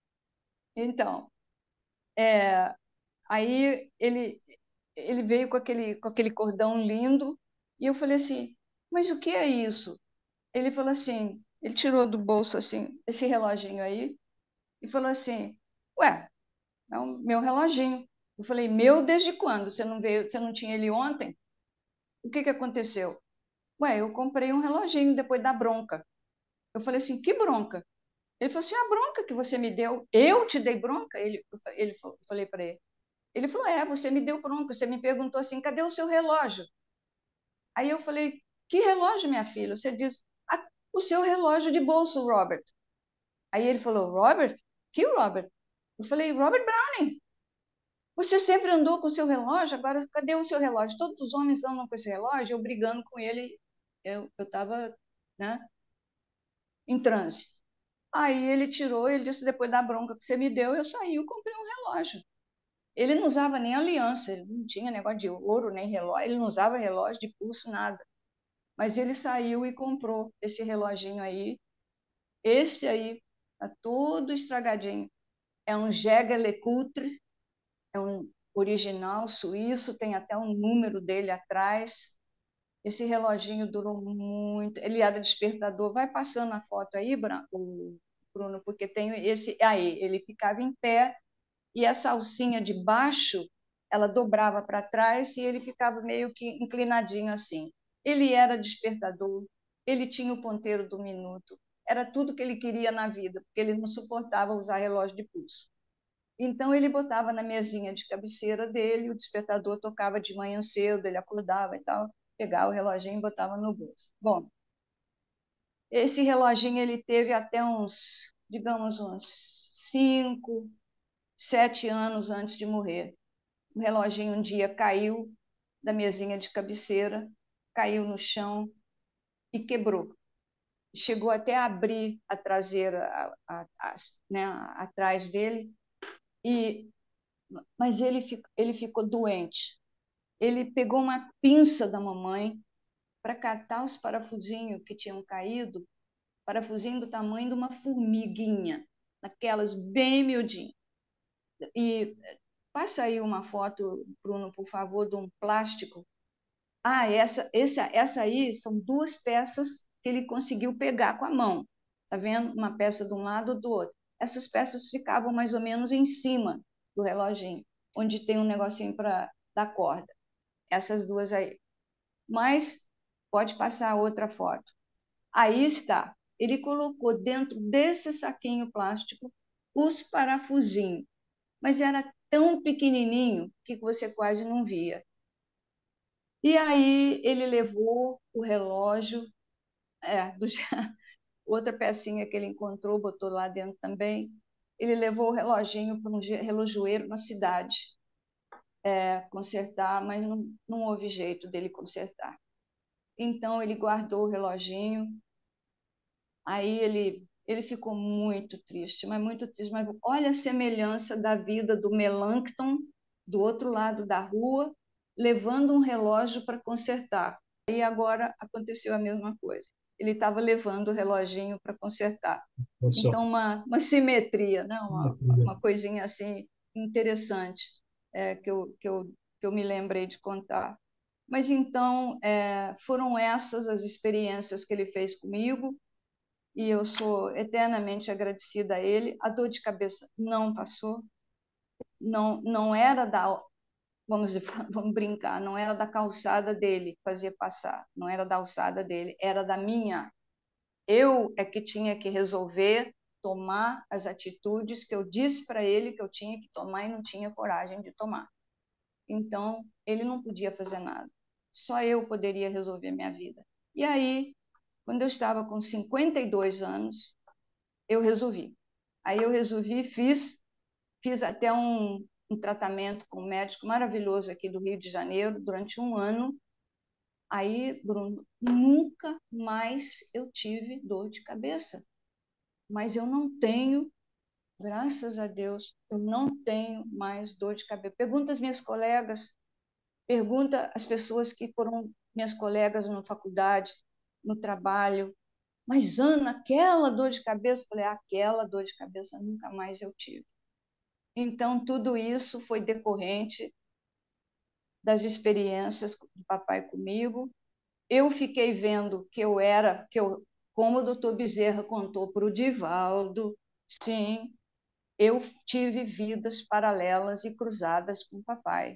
então, é, aí ele, ele veio com aquele, com aquele cordão lindo e eu falei assim, mas o que é isso? Ele falou assim, ele tirou do bolso assim, esse reloginho aí e falou assim, ué, é o meu reloginho. Eu falei, meu desde quando? Você não veio, você não tinha ele ontem? O que que aconteceu? Ué, eu comprei um reloginho depois da bronca. Eu falei assim, que bronca? Ele falou assim, a bronca que você me deu, eu te dei bronca? Ele, ele eu falei para ele. Ele falou, é, você me deu bronca, você me perguntou assim, cadê o seu relógio? Aí eu falei, que relógio, minha filha? Você diz, ah, o seu relógio de bolso, Robert. Aí ele falou, Robert? Que Robert? Eu falei, Robert Browning. Você sempre andou com o seu relógio, agora cadê o seu relógio? Todos os homens andam com esse relógio, eu brigando com ele, eu estava, né, em transe. Aí ele tirou, ele disse, depois da bronca que você me deu, eu saí, eu comprei um relógio. Ele não usava nem aliança, ele não tinha negócio de ouro, nem relógio, ele não usava relógio de pulso, nada. Mas ele saiu e comprou esse reloginho aí. Esse aí tá todo estragadinho. É um Jaeger LeCoultre, é um original suíço, tem até um número dele atrás. Esse reloginho durou muito. Ele era despertador. Vai passando a foto aí, Bruno, porque tem esse aí. Ele ficava em pé e essa alcinha de baixo, ela dobrava para trás e ele ficava meio que inclinadinho assim. Ele era despertador, ele tinha o ponteiro do minuto, era tudo que ele queria na vida, porque ele não suportava usar relógio de pulso. Então ele botava na mesinha de cabeceira dele, o despertador tocava de manhã cedo, ele acordava e tal, pegava o reloginho e botava no bolso. Bom, esse reloginho ele teve até uns, digamos, uns cinco, sete anos antes de morrer. O reloginho um dia caiu da mesinha de cabeceira, caiu no chão e quebrou. Chegou até a abrir a traseira, a, a, a, né, atrás dele, e, mas ele, ele ficou doente. Ele pegou uma pinça da mamãe para catar os parafusinhos que tinham caído, parafusinho do tamanho de uma formiguinha, aquelas bem miudinhas. E passa aí uma foto, Bruno, por favor, de um plástico Ah, essa, essa, essa aí são duas peças que ele conseguiu pegar com a mão. Tá vendo? Uma peça de um lado do outro. Essas peças ficavam mais ou menos em cima do reloginho, onde tem um negocinho para dar corda. Essas duas aí. Mas pode passar outra foto. Aí está. Ele colocou dentro desse saquinho plástico os parafusinhos, mas era tão pequenininho que você quase não via. E aí ele levou o relógio, é, do, outra pecinha que ele encontrou, botou lá dentro também. Ele levou o reloginho para um relojoeiro na cidade, é, consertar, mas não, não houve jeito dele consertar. Então ele guardou o reloginho. Aí ele, ele ficou muito triste, mas muito triste. Mas olha a semelhança da vida do Melancton, do outro lado da rua, levando um relógio para consertar. E agora aconteceu a mesma coisa. Ele estava levando o reloginho para consertar. Pessoal, Então, uma, uma simetria, né? uma, uma coisinha assim interessante, é, que, eu, que, eu, que eu me lembrei de contar. Mas então, é, foram essas as experiências que ele fez comigo, e eu sou eternamente agradecida a ele. A dor de cabeça não passou, não, não era da, vamos, vamos brincar, não era da calçada dele que fazia passar, não era da alçada dele, era da minha. Eu é que tinha que resolver tomar as atitudes que eu disse para ele que eu tinha que tomar e não tinha coragem de tomar. Então, ele não podia fazer nada. Só eu poderia resolver minha vida. E aí, quando eu estava com cinquenta e dois anos, eu resolvi. Aí eu resolvi, fiz, fiz até um, um tratamento com um médico maravilhoso aqui do Rio de Janeiro durante um ano. Aí, Bruno, nunca mais eu tive dor de cabeça. Mas eu não tenho, graças a Deus, eu não tenho mais dor de cabeça. Pergunta às minhas colegas, pergunta às pessoas que foram minhas colegas na faculdade, no trabalho. Mas, Ana, aquela dor de cabeça? Eu falei, aquela dor de cabeça nunca mais eu tive. Então, tudo isso foi decorrente das experiências do papai comigo. Eu fiquei vendo que eu era, que eu, como o doutor Bezerra contou para o Divaldo, sim, eu tive vidas paralelas e cruzadas com o papai.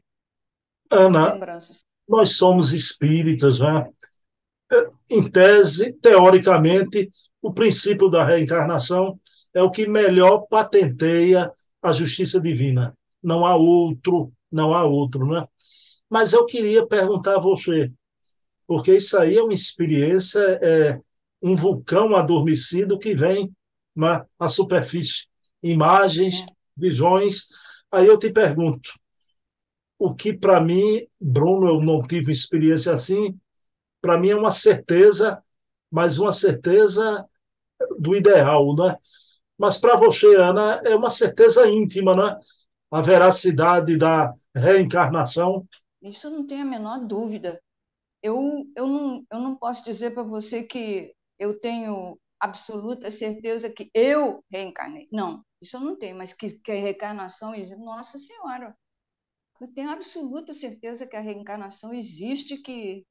Ana, Lembranças. nós somos espíritas, né? Em tese, teoricamente, o princípio da reencarnação é o que melhor patenteia a justiça divina. Não há outro, não há outro, né? Mas eu queria perguntar a você, porque isso aí é uma experiência, é um vulcão adormecido que vem na, na superfície, imagens, É. visões. Aí eu te pergunto, o que para mim, Bruno, eu não tive experiência assim, para mim é uma certeza, mas uma certeza do ideal, né? Mas para você, Ana, é uma certeza íntima, né? A veracidade da reencarnação. Isso não tem a menor dúvida. Eu, eu, não, eu não posso dizer para você que eu tenho absoluta certeza que eu reencarnei. Não, isso eu não tenho, mas que, que a reencarnação existe. Nossa Senhora, eu tenho absoluta certeza que a reencarnação existe, que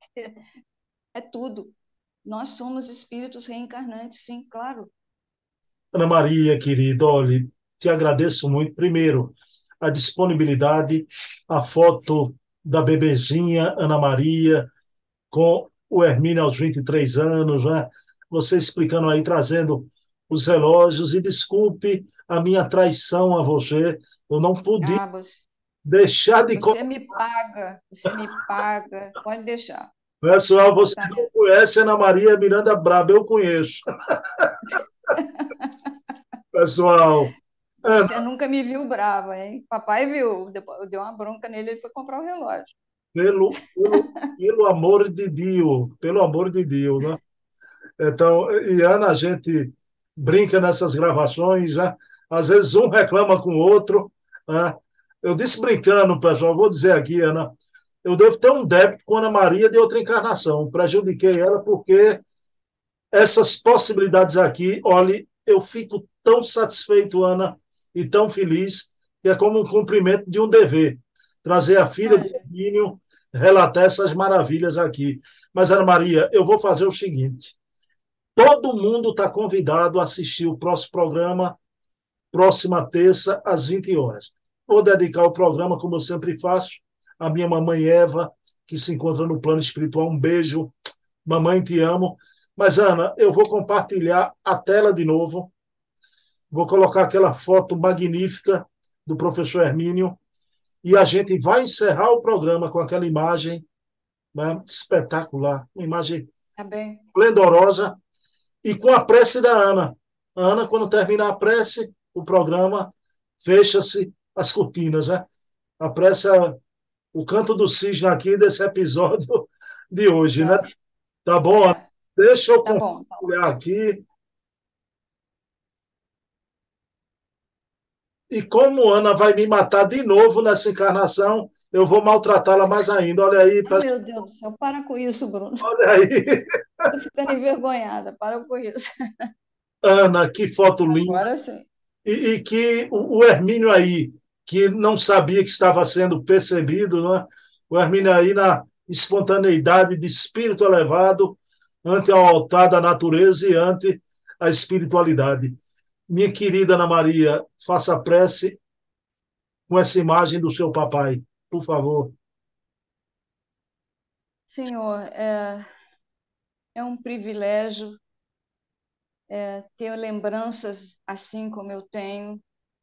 é tudo. Nós somos espíritos reencarnantes, sim, claro. Ana Maria, querida, olha, te agradeço muito. Primeiro, a disponibilidade, a foto da bebezinha Ana Maria com o Hermínio aos vinte e três anos, né? Você explicando aí, trazendo os relógios, e desculpe a minha traição a você, eu não pude Ah, você, deixar de... você me paga, você me paga, pode deixar. Pessoal, Vou você botar não minha... conhece Ana Maria Miranda Braba, eu conheço. Pessoal, Ana, Você nunca me viu brava, hein? Papai viu, depois eu dei uma bronca nele, ele foi comprar o relógio. pelo, pelo, pelo amor de Deus, pelo amor de Deus, né? Então, e Ana, a gente brinca nessas gravações, né? Às vezes um reclama com o outro, né? Eu disse brincando, pessoal, vou dizer aqui, Ana, eu devo ter um débito com Ana Maria de outra encarnação. Prejudiquei ela porque essas possibilidades aqui, olhe, eu fico tão satisfeito, Ana, e tão feliz, que é como um cumprimento de um dever. Trazer a filha do Imagina. Hermínio relatar essas maravilhas aqui. Mas, Ana Maria, eu vou fazer o seguinte: todo mundo está convidado a assistir o próximo programa, próxima terça, às vinte horas. Vou dedicar o programa, como eu sempre faço, à minha mamãe Eva, que se encontra no plano espiritual. Um beijo, mamãe, te amo. Mas, Ana, eu vou compartilhar a tela de novo, vou colocar aquela foto magnífica do professor Hermínio, e a gente vai encerrar o programa com aquela imagem, né, espetacular, uma imagem Tá bem? esplendorosa, e com a prece da Ana. A Ana, quando termina a prece, o programa fecha-se as cortinas, né? A prece é o canto do cisne aqui desse episódio de hoje, né? Tá, Tá bom, Ana? é, Deixa eu tá bom. Tá. compartilhar aqui. E como Ana vai me matar de novo nessa encarnação, eu vou maltratá-la mais ainda. Olha aí, Ah, meu Deus do céu, para com isso, Bruno. olha aí. Tô ficando envergonhada, para com isso. Ana, que foto linda. Agora sim. E, e que o, o Hermínio aí, que não sabia que estava sendo percebido, né? O Hermínio aí na espontaneidade de espírito elevado ante ao altar da natureza e ante a espiritualidade. Minha querida Ana Maria, faça prece com essa imagem do seu papai, por favor. Senhor, é, é um privilégio é, ter lembranças assim como eu tenho.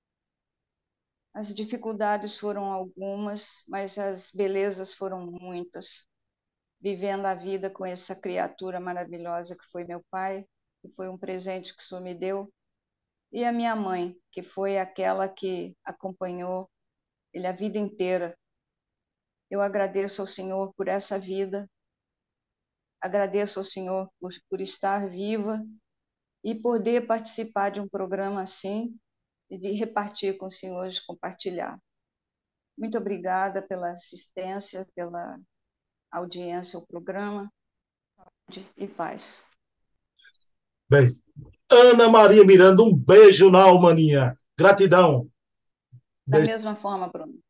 As dificuldades foram algumas, mas as belezas foram muitas. Vivendo a vida com essa criatura maravilhosa que foi meu pai, que foi um presente que o Senhor me deu, e a minha mãe, que foi aquela que acompanhou ele a vida inteira. Eu agradeço ao Senhor por essa vida, agradeço ao Senhor por, por estar viva e poder participar de um programa assim e de repartir com os senhores, compartilhar. Muito obrigada pela assistência, pela audiência ao programa, e paz. Bem, Ana Maria Miranda, um beijo na almaninha. Gratidão. Da Beijo. mesma forma, Bruno.